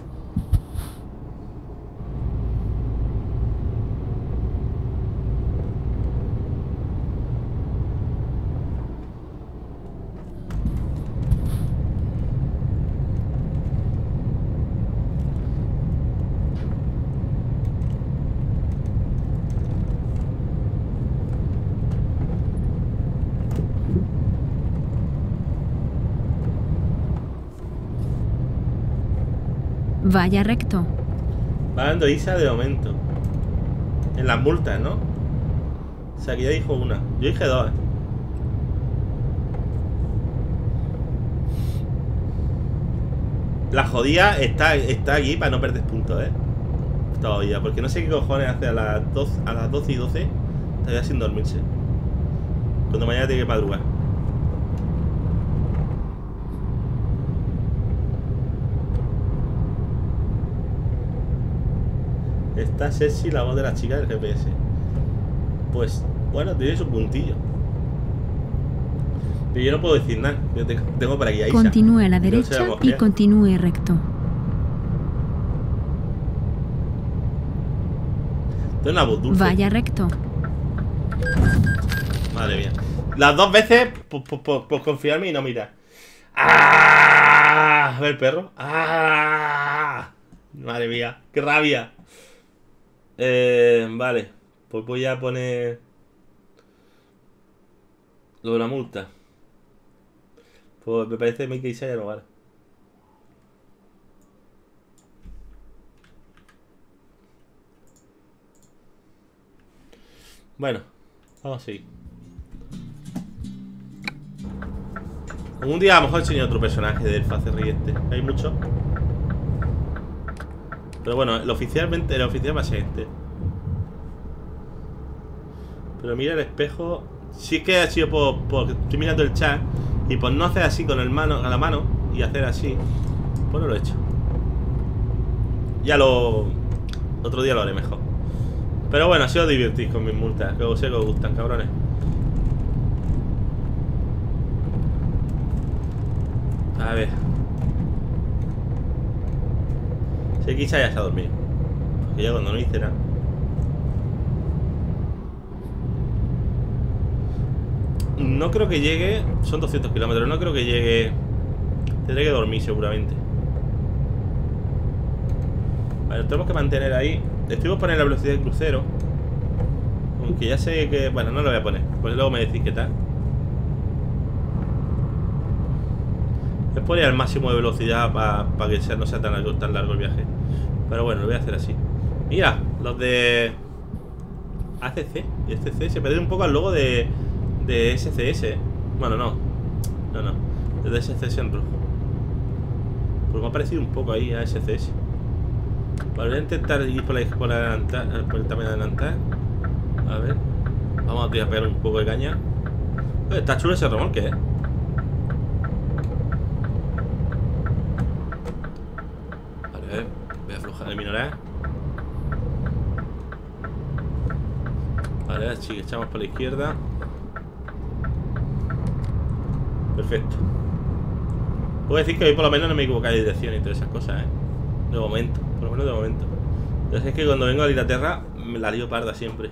Vaya recto. Va dando Isa de momento. En las multas, ¿no? O sea, que ya dijo una. Yo dije dos, ¿eh? La jodida está, está aquí para no perder puntos, ¿eh? Todavía, porque no sé qué cojones hace a las doce, a las doce y doce. Todavía sin dormirse. Cuando mañana tiene que madrugar. Está sexy la voz de la chica del G P S. Pues, bueno, tiene su puntillo. Pero yo no puedo decir nada. Yo te, tengo por aquí a Isa. Continúe a la No sé derecha la y cogea. continúe recto. Tiene una voz dulce. Vaya recto. Madre mía. Las dos veces por, por, por, por confiarme y no mirar. ¡Ah! A ver, perro. ¡Ah! Madre mía, qué rabia. Eh, vale. Pues voy a poner lo de la multa. Pues me parece a mí que Isa ya no vale. Bueno, vamos a seguir. Un día a lo mejor enseño otro personaje del Facerri este. Hay muchos. Pero bueno, el oficialmente, el oficial va a ser este. Pero mira el espejo. Sí que ha sido por, por estoy mirando el chat. Y por no hacer así con el mano, a la mano y hacer así, pues no lo he hecho. Ya lo... Otro día lo haré mejor. Pero bueno, si os divertís con mis multas, que os sé que os gustan, cabrones. A ver. Si quizá ya se ha dormido. Porque ya cuando no hice nada. No creo que llegue. Son doscientos kilómetros. No creo que llegue. Tendré que dormir seguramente. Vale, tenemos que mantener ahí. Estoy por poner la velocidad de crucero. Aunque ya sé que... Bueno, no lo voy a poner. Pues luego me decís qué tal. Es poner al máximo de velocidad para pa que sea, no sea tan largo, tan largo el viaje. Pero bueno, lo voy a hacer así. Mira, los de A C C y S C se parecen un poco al logo de, de S C S. Bueno, no. No, no. Es de S C S en rojo. Pues me ha parecido un poco ahí a S C S. Vale, voy a intentar ir por, la, por, la adelantar, por el tamaño de adelantar. A ver. Vamos a tirar pegar un poco de caña. Oye, está chulo ese remolque, eh. Vale, voy a aflojar el minorar. Vale, así que echamos por la izquierda. Perfecto. Puedo decir que hoy por lo menos no me he equivocado de dirección y todas esas cosas, eh. De momento, por lo menos de momento. Ya sé que cuando vengo a Inglaterra me la lío parda siempre.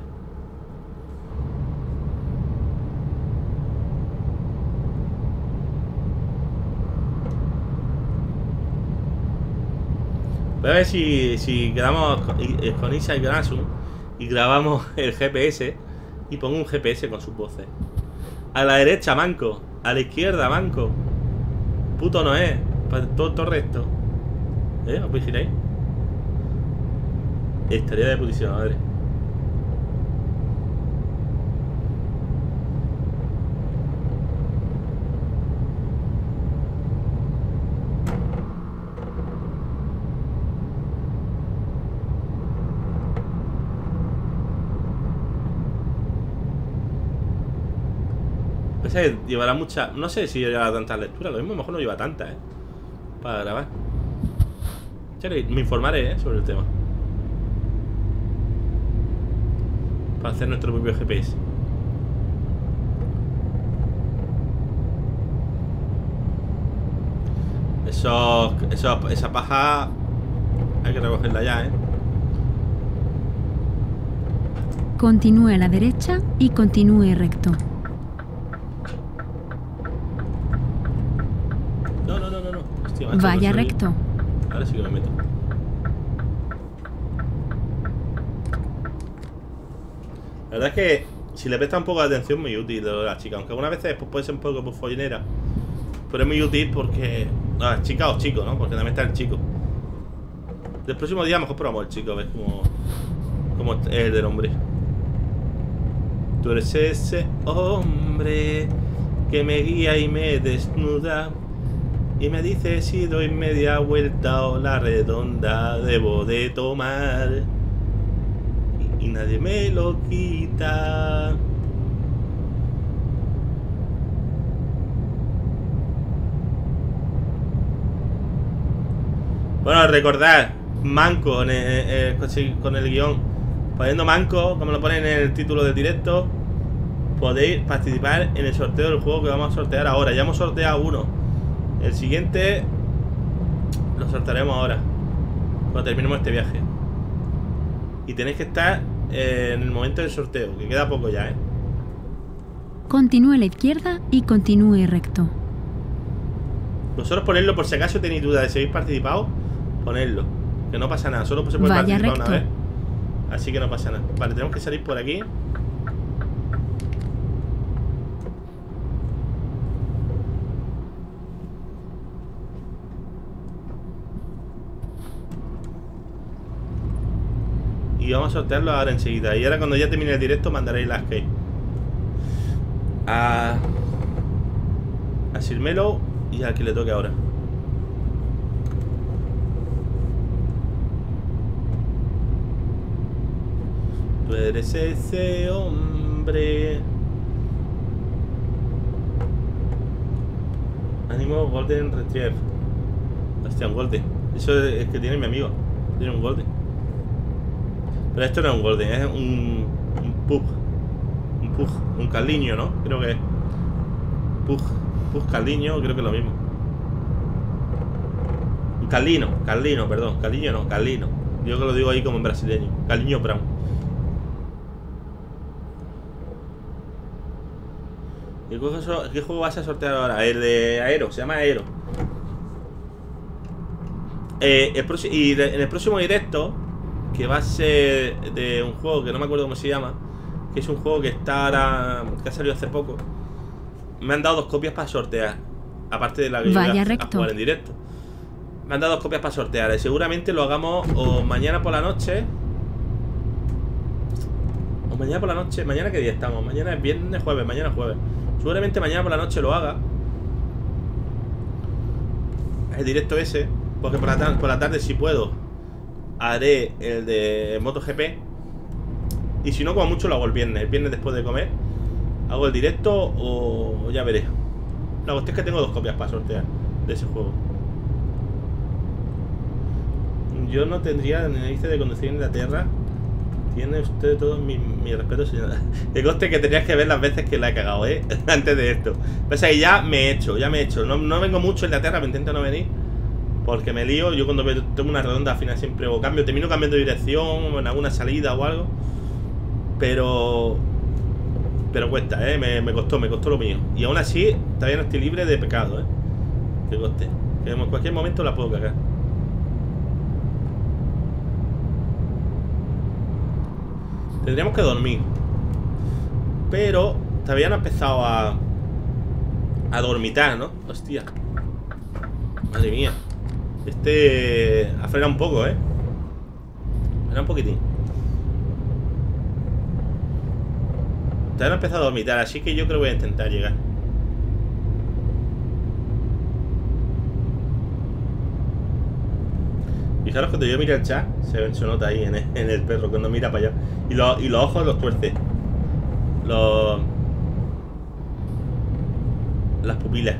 Voy a ver si, si quedamos con, con Isa y Grasun Y grabamos el G P S. Y pongo un G P S con sus voces. A la derecha, manco. A la izquierda, manco. Puto no es. Todo, todo recto. ¿Eh? ¿Os vigiláis? Estaría de putísima madre. Llevará mucha... No sé si llevará tantas lecturas. Lo mismo, a lo mejor no lleva tantas, ¿eh? Para grabar. Me informaré, ¿eh? Sobre el tema. Para hacer nuestro propio G P S. Eso, eso, esa paja hay que recogerla ya, ¿eh? Continúe a la derecha y continúe recto. No, no, no, no, no. Hostia, macho, Vaya no recto. Ahora sí que me meto. La verdad es que si le presta un poco de atención, muy útil lo de la chica. Aunque algunas veces pues, puede ser un poco pues, follinera. Pero es muy útil porque... Ah, chica o chico, ¿no? Porque también está el chico. El próximo día mejor probamos el chico, a ver cómo... Cómo es el del hombre. Tú eres ese hombre que me guía y me desnuda y me dice si doy media vuelta o la redonda debo de tomar y, y nadie me lo quita. Bueno, recordad, manco con el, eh, con el guión. Poniendo manco, como lo pone en el título del directo, podéis participar en el sorteo del juego que vamos a sortear ahora. Ya hemos sorteado uno. El siguiente lo sortearemos ahora, cuando terminemos este viaje. Y tenéis que estar eh, en el momento del sorteo, que queda poco ya, ¿eh? Continúe a la izquierda y continúe recto. Vosotros ponedlo por si acaso tenéis duda de si habéis participado. Ponedlo, que no pasa nada. Solo se puede Vaya participar recto. una vez. Así que no pasa nada. Vale, tenemos que salir por aquí. Y vamos a sortearlo ahora enseguida. Y ahora cuando ya termine el directo mandaréis las que a A Sirmelo y a quien le toque ahora. Tú eres ese hombre. Ánimo Golden Retriever. Hostia, un Golden. Eso es que tiene mi amigo. Tiene un Golden. Pero esto no es un Golden, es un, un Pug. Un Pug, un Carliño, ¿no? Creo que es Pug, Pug Carliño, creo que es lo mismo. Un Carlino, Carlino, perdón. Carliño no, Carlino. Yo que lo digo ahí como en brasileño. Carliño Brown. ¿Qué juego, ¿Qué juego vas a sortear ahora? El de Aero, se llama Aero. Eh, el y de, en el próximo directo, que va a ser de un juego que no me acuerdo cómo se llama, que es un juego que está ahora, que ha salido hace poco. Me han dado dos copias para sortear, aparte de la que yo voy a, a jugar en directo. Me han dado dos copias para sortear y seguramente lo hagamos o mañana por la noche o mañana por la noche. ¿Mañana qué día estamos? Mañana es viernes, jueves, mañana es jueves. Seguramente mañana por la noche lo haga el directo ese, porque por la, tar por la tarde si puedo haré el de MotoGP. Y si no, como mucho lo hago el viernes. El viernes después de comer hago el directo o ya veré. La cuestión es que tengo dos copias para sortear de ese juego. Yo no tendría ni narices de conducir en Inglaterra. Tiene usted todo mi, mi respeto, señora. De coste que tenías que ver las veces que la he cagado, ¿eh? Antes de esto. Pasa que ya me he hecho, ya me he hecho. No, no vengo mucho a Inglaterra, me intento no venir porque me lío. Yo cuando tengo una redonda al final siempre o cambio, termino cambiando de dirección en alguna salida o algo. Pero Pero cuesta, ¿eh? Me, me costó, me costó lo mío. Y aún así, todavía no estoy libre de pecado, ¿eh? Que coste. Que en cualquier momento la puedo cagar. Tendríamos que dormir. Pero todavía no ha empezado a A dormitar, ¿no? Hostia. Madre mía. Este ha frenado un poco, ¿eh? Frena un poquitín. Todavía no ha empezado a dormitar, así que yo creo que voy a intentar llegar. Fijaros cuando yo miro el chat, se, se nota ahí en el, en el perro cuando mira para allá. Y, lo, y los ojos los tuerce. Los... Las pupilas.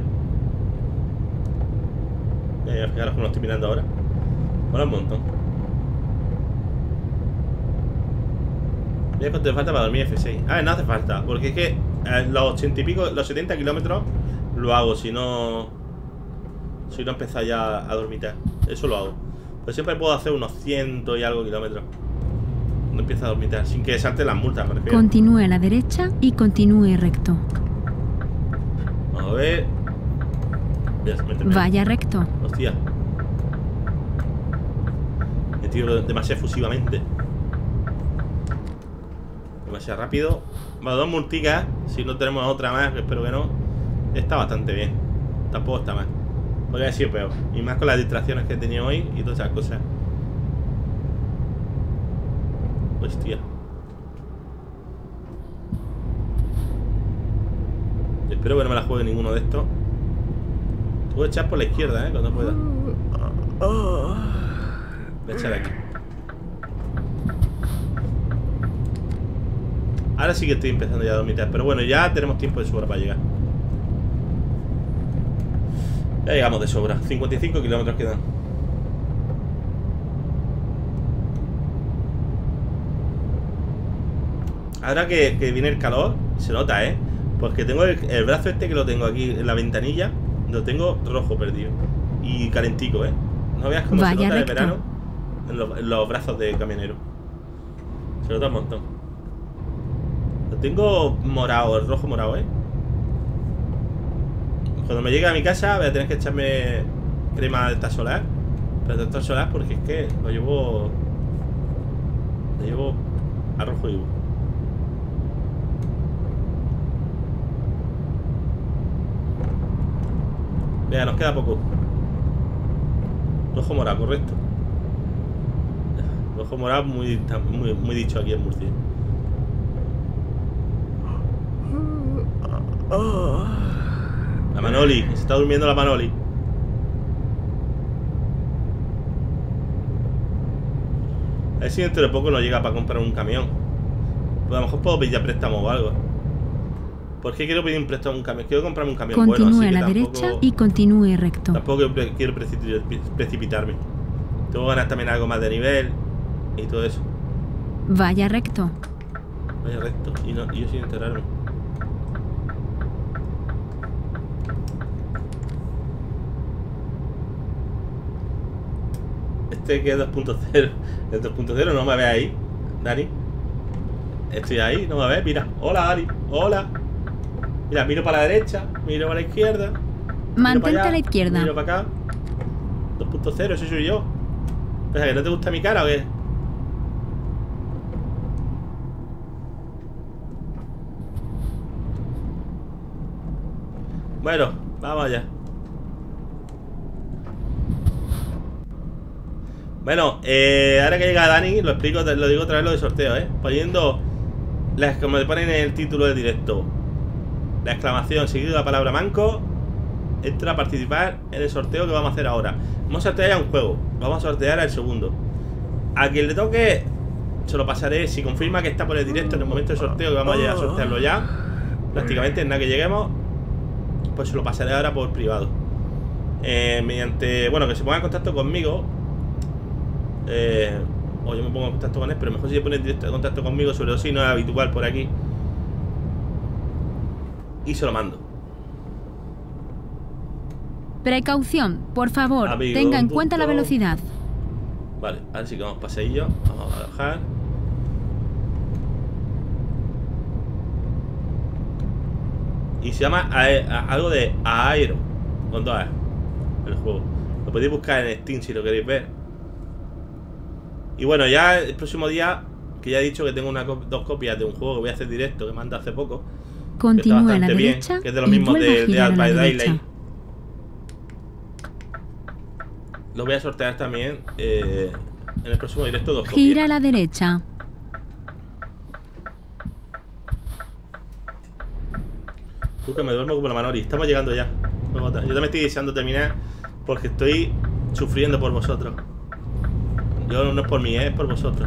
Ya, ya, fijaros cómo lo estoy mirando ahora. Mola un montón. Mira cuánto te falta para dormir F seis. A ver, no hace falta, porque es que eh, los ochenta y pico, los setenta kilómetros lo hago si no... Si no empezar ya a dormitar. Eso lo hago. Pues siempre puedo hacer unos ciento y algo kilómetros cuando empieza a dormitar, sin que salte las multas, me refiero. Continúe a la derecha y continúe recto. Vamos a ver. Vaya recto. Hostia. Me tiro demasiado efusivamente. Demasiado rápido. Vale, dos multicas. Si no tenemos otra más, que espero que no. Está bastante bien. Tampoco está mal. Podría haber sido peor. Y más con las distracciones que he tenido hoy y todas esas cosas. Hostia. Espero que no me la juegue ninguno de estos. Te voy a echar por la izquierda, ¿eh? Cuando pueda. Voy a echar aquí. Ahora sí que estoy empezando ya a dormitar. Pero bueno, ya tenemos tiempo de sobra para llegar. Ya llegamos de sobra. cincuenta y cinco kilómetros quedan. Ahora que, que viene el calor, se nota, ¿eh? Porque tengo el, el brazo este que lo tengo aquí en la ventanilla. Lo tengo rojo perdido. Y calentico, ¿eh? No veas cómo Vaya se nota en el recto. verano en los, en los brazos de camionero. Se nota un montón. Lo tengo morado, el rojo morado, ¿eh? Cuando me llegue a mi casa voy a tener que echarme crema de esta solar. Protector solar, porque es que lo llevo... Lo llevo a rojo vivo. Vea, nos queda poco. Rojo morado, correcto. Rojo morado muy, muy, muy dicho aquí en Murcia. La Manoli, se está durmiendo la Manoli. A ver si dentro de poco nos llega para comprar un camión. Pues a lo mejor puedo pedir ya préstamo o algo. ¿Por qué quiero pedir un préstamo a un camión? Quiero comprarme un camión Continúe bueno, así a que la tampoco, derecha y continúe recto. tampoco quiero precipi- precipitarme. Tengo ganas también de algo más de nivel y todo eso. Vaya recto. Vaya recto. Y, no, y yo sin enterarme. Este que es dos punto cero. El dos punto cero no me ve ahí, Dani. Estoy ahí, no me ve. Mira, hola Dani, hola. Mira, miro para la derecha, miro para la izquierda. miro Mantente para allá, a la izquierda. Miro para acá. dos punto cero, ese soy yo. Espera, ¿que no te gusta mi cara o qué? Bueno, vamos allá. Bueno, eh, ahora que llega Dani, lo explico, lo digo otra vez lo de sorteo, ¿eh? Poniendo, las, como le ponen en el título del directo, la exclamación seguido de la palabra manco, entra a participar en el sorteo que vamos a hacer ahora. Vamos a sortear ya un juego, vamos a sortear el segundo. A quien le toque, se lo pasaré, si confirma que está por el directo en el momento del sorteo, que vamos a llegar a sortearlo ya, prácticamente en nada que lleguemos, pues se lo pasaré ahora por privado. Eh, mediante, bueno, que se ponga en contacto conmigo. Eh, o yo me pongo en contacto con él, pero mejor si se pone en directo en contacto conmigo, sobre todo si no es habitual por aquí. Y se lo mando. Precaución, por favor, Amigo, tenga en punto. cuenta la velocidad. Vale, ahora sí que vamos paseillo. Vamos a bajar. Y se llama ae- a- algo de Aero, con dos A, el juego. Lo podéis buscar en Steam si lo queréis ver. Y bueno, ya el próximo día Que ya he dicho que tengo una co dos copias de un juego que voy a hacer directo, que manda hace poco. Continúa a la derecha bien, que es de los y mismos vuelve de, a girar de a la Dead by derecha. Daylight. Lo voy a sortear también eh, en el próximo directo dos copias. Gira a la derecha. Tú que me duermo como la Manori. Estamos llegando ya. Yo también estoy deseando terminar porque estoy sufriendo por vosotros. Yo no es por mí, es por vosotros.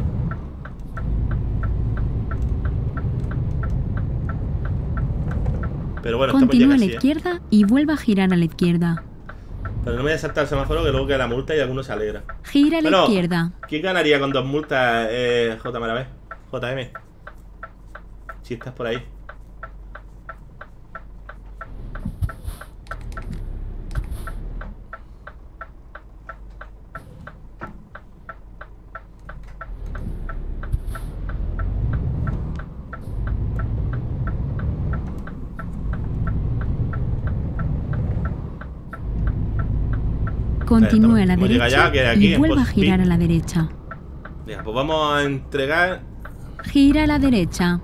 Pero bueno, Continúa a la así, izquierda ¿eh? y vuelve a girar a la izquierda. Pero no me voy a saltar el semáforo que luego queda la multa y alguno se alegra. Gira a la Bueno, izquierda. ¿quién ganaría con dos multas, eh, J Maravé? J M. Si estás por ahí. Continúa a la Hemos llegado derecha ya, que aquí y en vuelve a Post Speed. girar a la derecha. Venga, pues vamos a entregar. Gira a la derecha.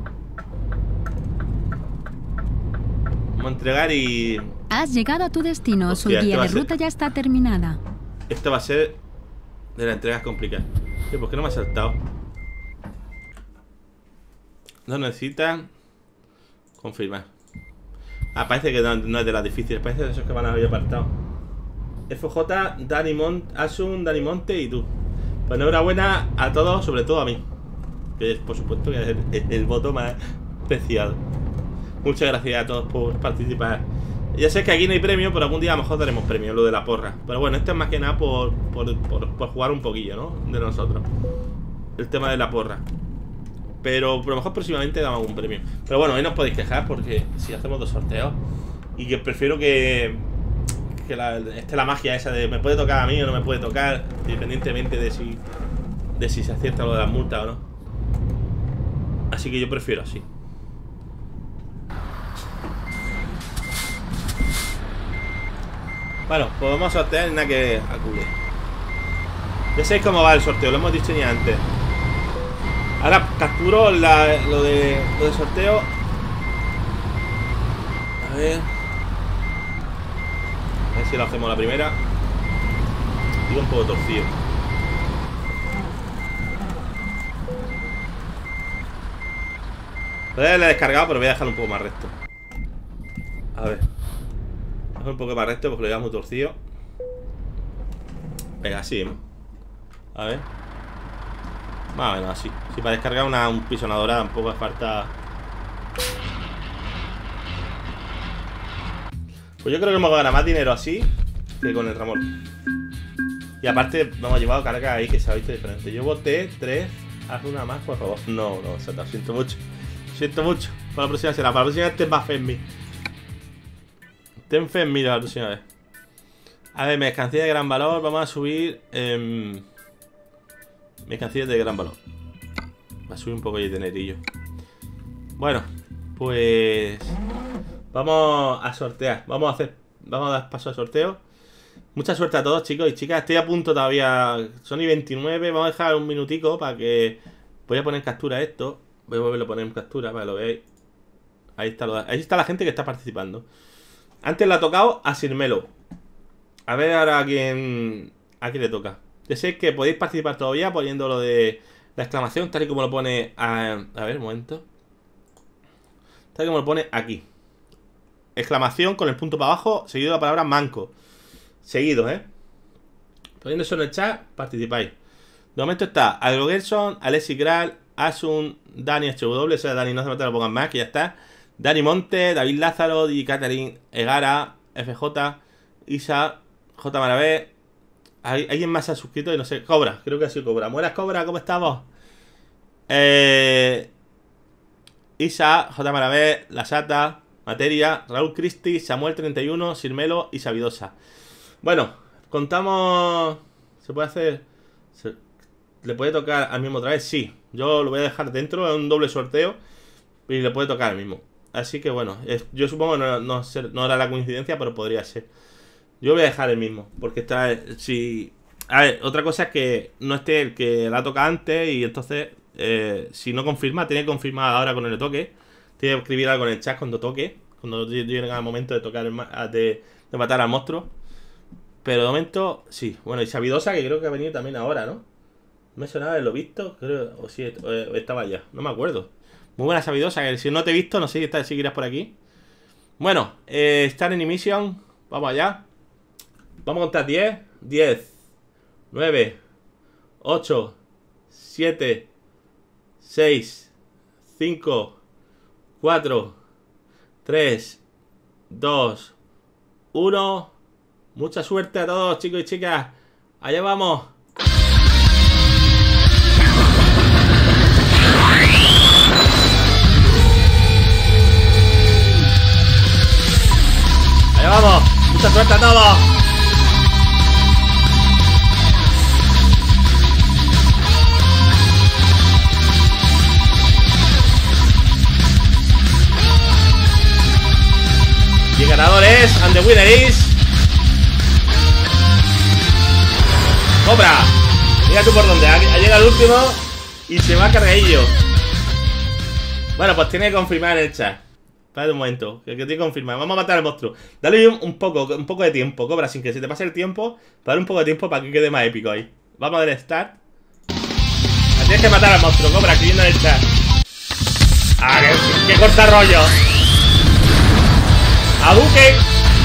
Vamos a entregar y. Has llegado a tu destino. Hostia, Su este guía va de a ser- ruta ya está terminada. Esto va a ser de las entregas complicadas. Tío, ¿por qué no me ha saltado? No necesita confirmar. Ah, parece que no, no es de las difíciles. Parece de esos que van a haber apartado. F J, Dani Mont, Asun, Dani Monte y tú. Pues enhorabuena a todos, sobre todo a mí. Que es, por supuesto, que es el, el, el voto más especial. Muchas gracias a todos por participar. Ya sé que aquí no hay premio, pero algún día a lo mejor daremos premio, lo de la porra. Pero bueno, esto es más que nada por, por, por, por jugar un poquillo, ¿no? De nosotros. El tema de la porra. Pero por lo mejor próximamente damos algún premio. Pero bueno, hoy no os podéis quejar porque si hacemos dos sorteos. Y que prefiero que... Que la, esté la magia esa de me puede tocar a mí o no me puede tocar, independientemente de si... De si se acierta lo de las multas o no. Así que yo prefiero así. Bueno, pues vamos a sortear en nada que acude. Ya sabéis cómo va el sorteo, lo hemos dicho ya antes. Ahora capturo la, lo, de, lo de sorteo. A ver. A ver si lo hacemos la primera. Digo un poco torcido. Lo he descargado, pero voy a dejarlo un poco más recto. A ver. Dejo un poco más recto porque lo llevamos muy torcido. Venga, así, ¿no? A ver. Más o menos así. Si para descargar una un pisonadora tampoco hace falta. Pues yo creo que hemos ganado más dinero así que con el ramón. Y aparte, no hemos llevado carga ahí que se ha visto diferente. Yo voté tres. Haz una más, por favor. No, no, o sea, lo siento mucho. Siento mucho. Para la próxima será. Para la próxima vez ten más fe en mí. Ten fe en mí la próxima vez. A ver, mercancía de gran valor. Vamos a subir. Eh, mercancías de gran valor. Va a subir un poco de dinerillo. Bueno, pues. Vamos a sortear. Vamos a hacer. Vamos a dar paso al sorteo. Mucha suerte a todos, chicos y chicas. Estoy a punto todavía. Son y veintinueve. Vamos a dejar un minutico para que. Voy a poner en captura esto. Voy a volverlo a poner en captura para que lo veáis. Ahí está, lo, ahí está la gente que está participando. Antes le ha tocado a Sirmelo. A ver ahora a quién. A quién le toca. Ya sé que podéis participar todavía poniendo lo de la exclamación, tal y como lo pone. A, a ver, un momento. Tal y como lo pone aquí. Exclamación con el punto para abajo, seguido de la palabra manco. Seguido, ¿eh? Poniendo eso en el chat, participáis. De momento está Algo Gerson, Alexi Gral, Asun, Dani H W, o sea, Dani no hace falta que lo pongan más, que ya está. Dani Monte, David Lázaro, Di Catherine, Egara, F J, Isa, J Maravé. ¿Alguien más se ha suscrito? Y no sé, Cobra, creo que ha sido Cobra. Buenas, Cobra, ¿cómo estamos? Eh, Isa, J Maravé, La Sata, Materia, Raúl Cristi, Samuel treinta y uno, Sirmelo y Sabidosa. Bueno, contamos. ¿Se puede hacer? ¿Se... ¿Le puede tocar al mismo otra vez? Sí, yo lo voy a dejar dentro, es un doble sorteo y le puede tocar al mismo. Así que bueno, es, yo supongo que no, no, ser, no era la coincidencia, pero podría ser. Yo voy a dejar el mismo, porque está. Si, a ver, otra cosa es que no esté el que la toca antes y entonces eh, si no confirma, tiene que confirmar ahora con el toque. Tiene que escribir algo en el chat cuando toque. Cuando llegue el momento de tocar el, de, de matar al monstruo. Pero de momento, sí. Bueno, y Sabidosa, que creo que ha venido también ahora, ¿no? Me sonaba haberlo visto, creo, o si sí, estaba ya, no me acuerdo. Muy buena Sabidosa, que si no te he visto, no sé si estás, seguirás por aquí. Bueno, eh, Star in Mission, vamos allá. Vamos a contar diez, diez, nueve, ocho, siete, seis, cinco, cuatro, tres, dos, uno. Mucha suerte a todos, chicos y chicas. Allá vamos. Allá vamos. Mucha suerte a todos. Y el ganador es, and the winner is Cobra. Mira tú por dónde, ha llegado el último y se va cargadillo. Bueno, pues tiene que confirmar en el chat. Espérate un momento, que tiene que confirmar. Vamos a matar al monstruo. Dale un, un poco, un poco de tiempo, Cobra, sin que se te pase el tiempo. Dale un poco de tiempo para que quede más épico ahí. Vamos a ver start. Tienes que matar al monstruo, Cobra, escribiendo en el chat. Ah, que, que corta rollo. ¡Aduque!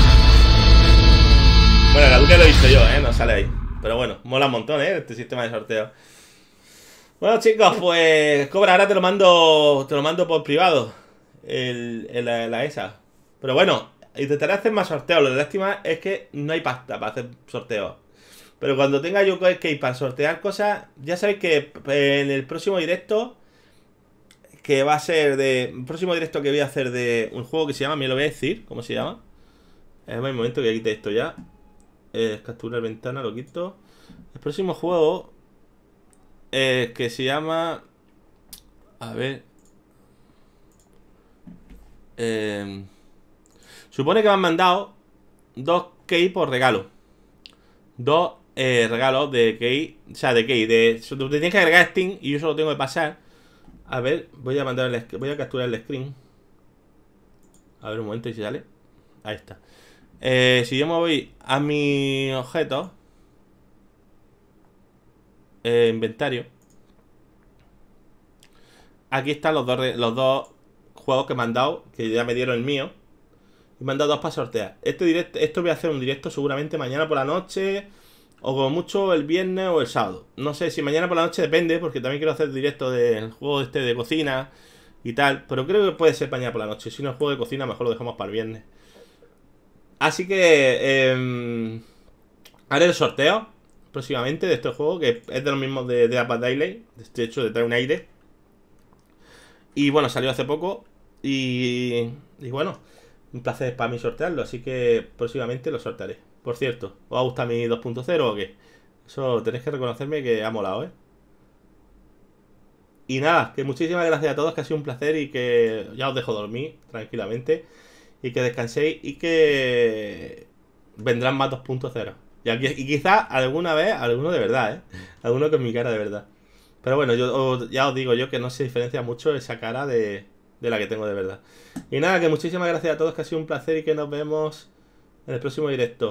Bueno, el Aduque lo he visto yo, ¿eh? No sale ahí. Pero bueno, mola un montón, ¿eh? Este sistema de sorteo. Bueno, chicos, pues... Cobra, ahora te lo mando... Te lo mando por privado. El, el, la, la esa. Pero bueno, intentaré hacer más sorteos. Lo lástima es que no hay pasta para hacer sorteos. Pero cuando tenga yo que ir para sortear cosas, ya sabéis que en el próximo directo... Que va a ser de... El próximo directo que voy a hacer de un juego que se llama... Me lo voy a decir, ¿cómo se llama? Es el momento que quite esto ya. Eh, capturar ventana, lo quito. El próximo juego... Eh, que se llama... A ver... Eh, supone que me han mandado dos key por regalo. Dos eh, regalos de key. O sea, de key. De, te tienes que agregar Steam y yo solo tengo que pasar. A ver, voy a mandar el, voy a capturar el screen. A ver un momento y si sale. Ahí está. Eh, si yo me voy a mi objeto, eh, inventario. Aquí están los dos, los dos juegos que me han dado, que ya me dieron el mío. Y me han dado dos para sortear. Este directo, esto voy a hacer un directo seguramente mañana por la noche. O como mucho el viernes o el sábado. No sé si mañana por la noche, depende. Porque también quiero hacer directo del juego este de cocina y tal. Pero creo que puede ser mañana por la noche. Si no, el juego de cocina mejor lo dejamos para el viernes. Así que eh, haré el sorteo próximamente de este juego, que es de los mismos de, de Apple Daily. De hecho, de trae un aire. Y bueno, salió hace poco. Y, y bueno, un placer para mí sortearlo. Así que próximamente lo sortearé. Por cierto, ¿os ha gustado mi dos punto cero o qué? Eso tenéis que reconocerme que ha molado, ¿eh? Y nada, que muchísimas gracias a todos, que ha sido un placer y que ya os dejo dormir tranquilamente. Y que descanséis y que vendrán más dos punto cero. Y, aquí, y quizás alguna vez, alguno de verdad, ¿eh? Alguno con mi cara de verdad. Pero bueno, yo ya os digo yo que no se diferencia mucho esa cara de, de la que tengo de verdad. Y nada, que muchísimas gracias a todos, que ha sido un placer y que nos vemos en el próximo directo.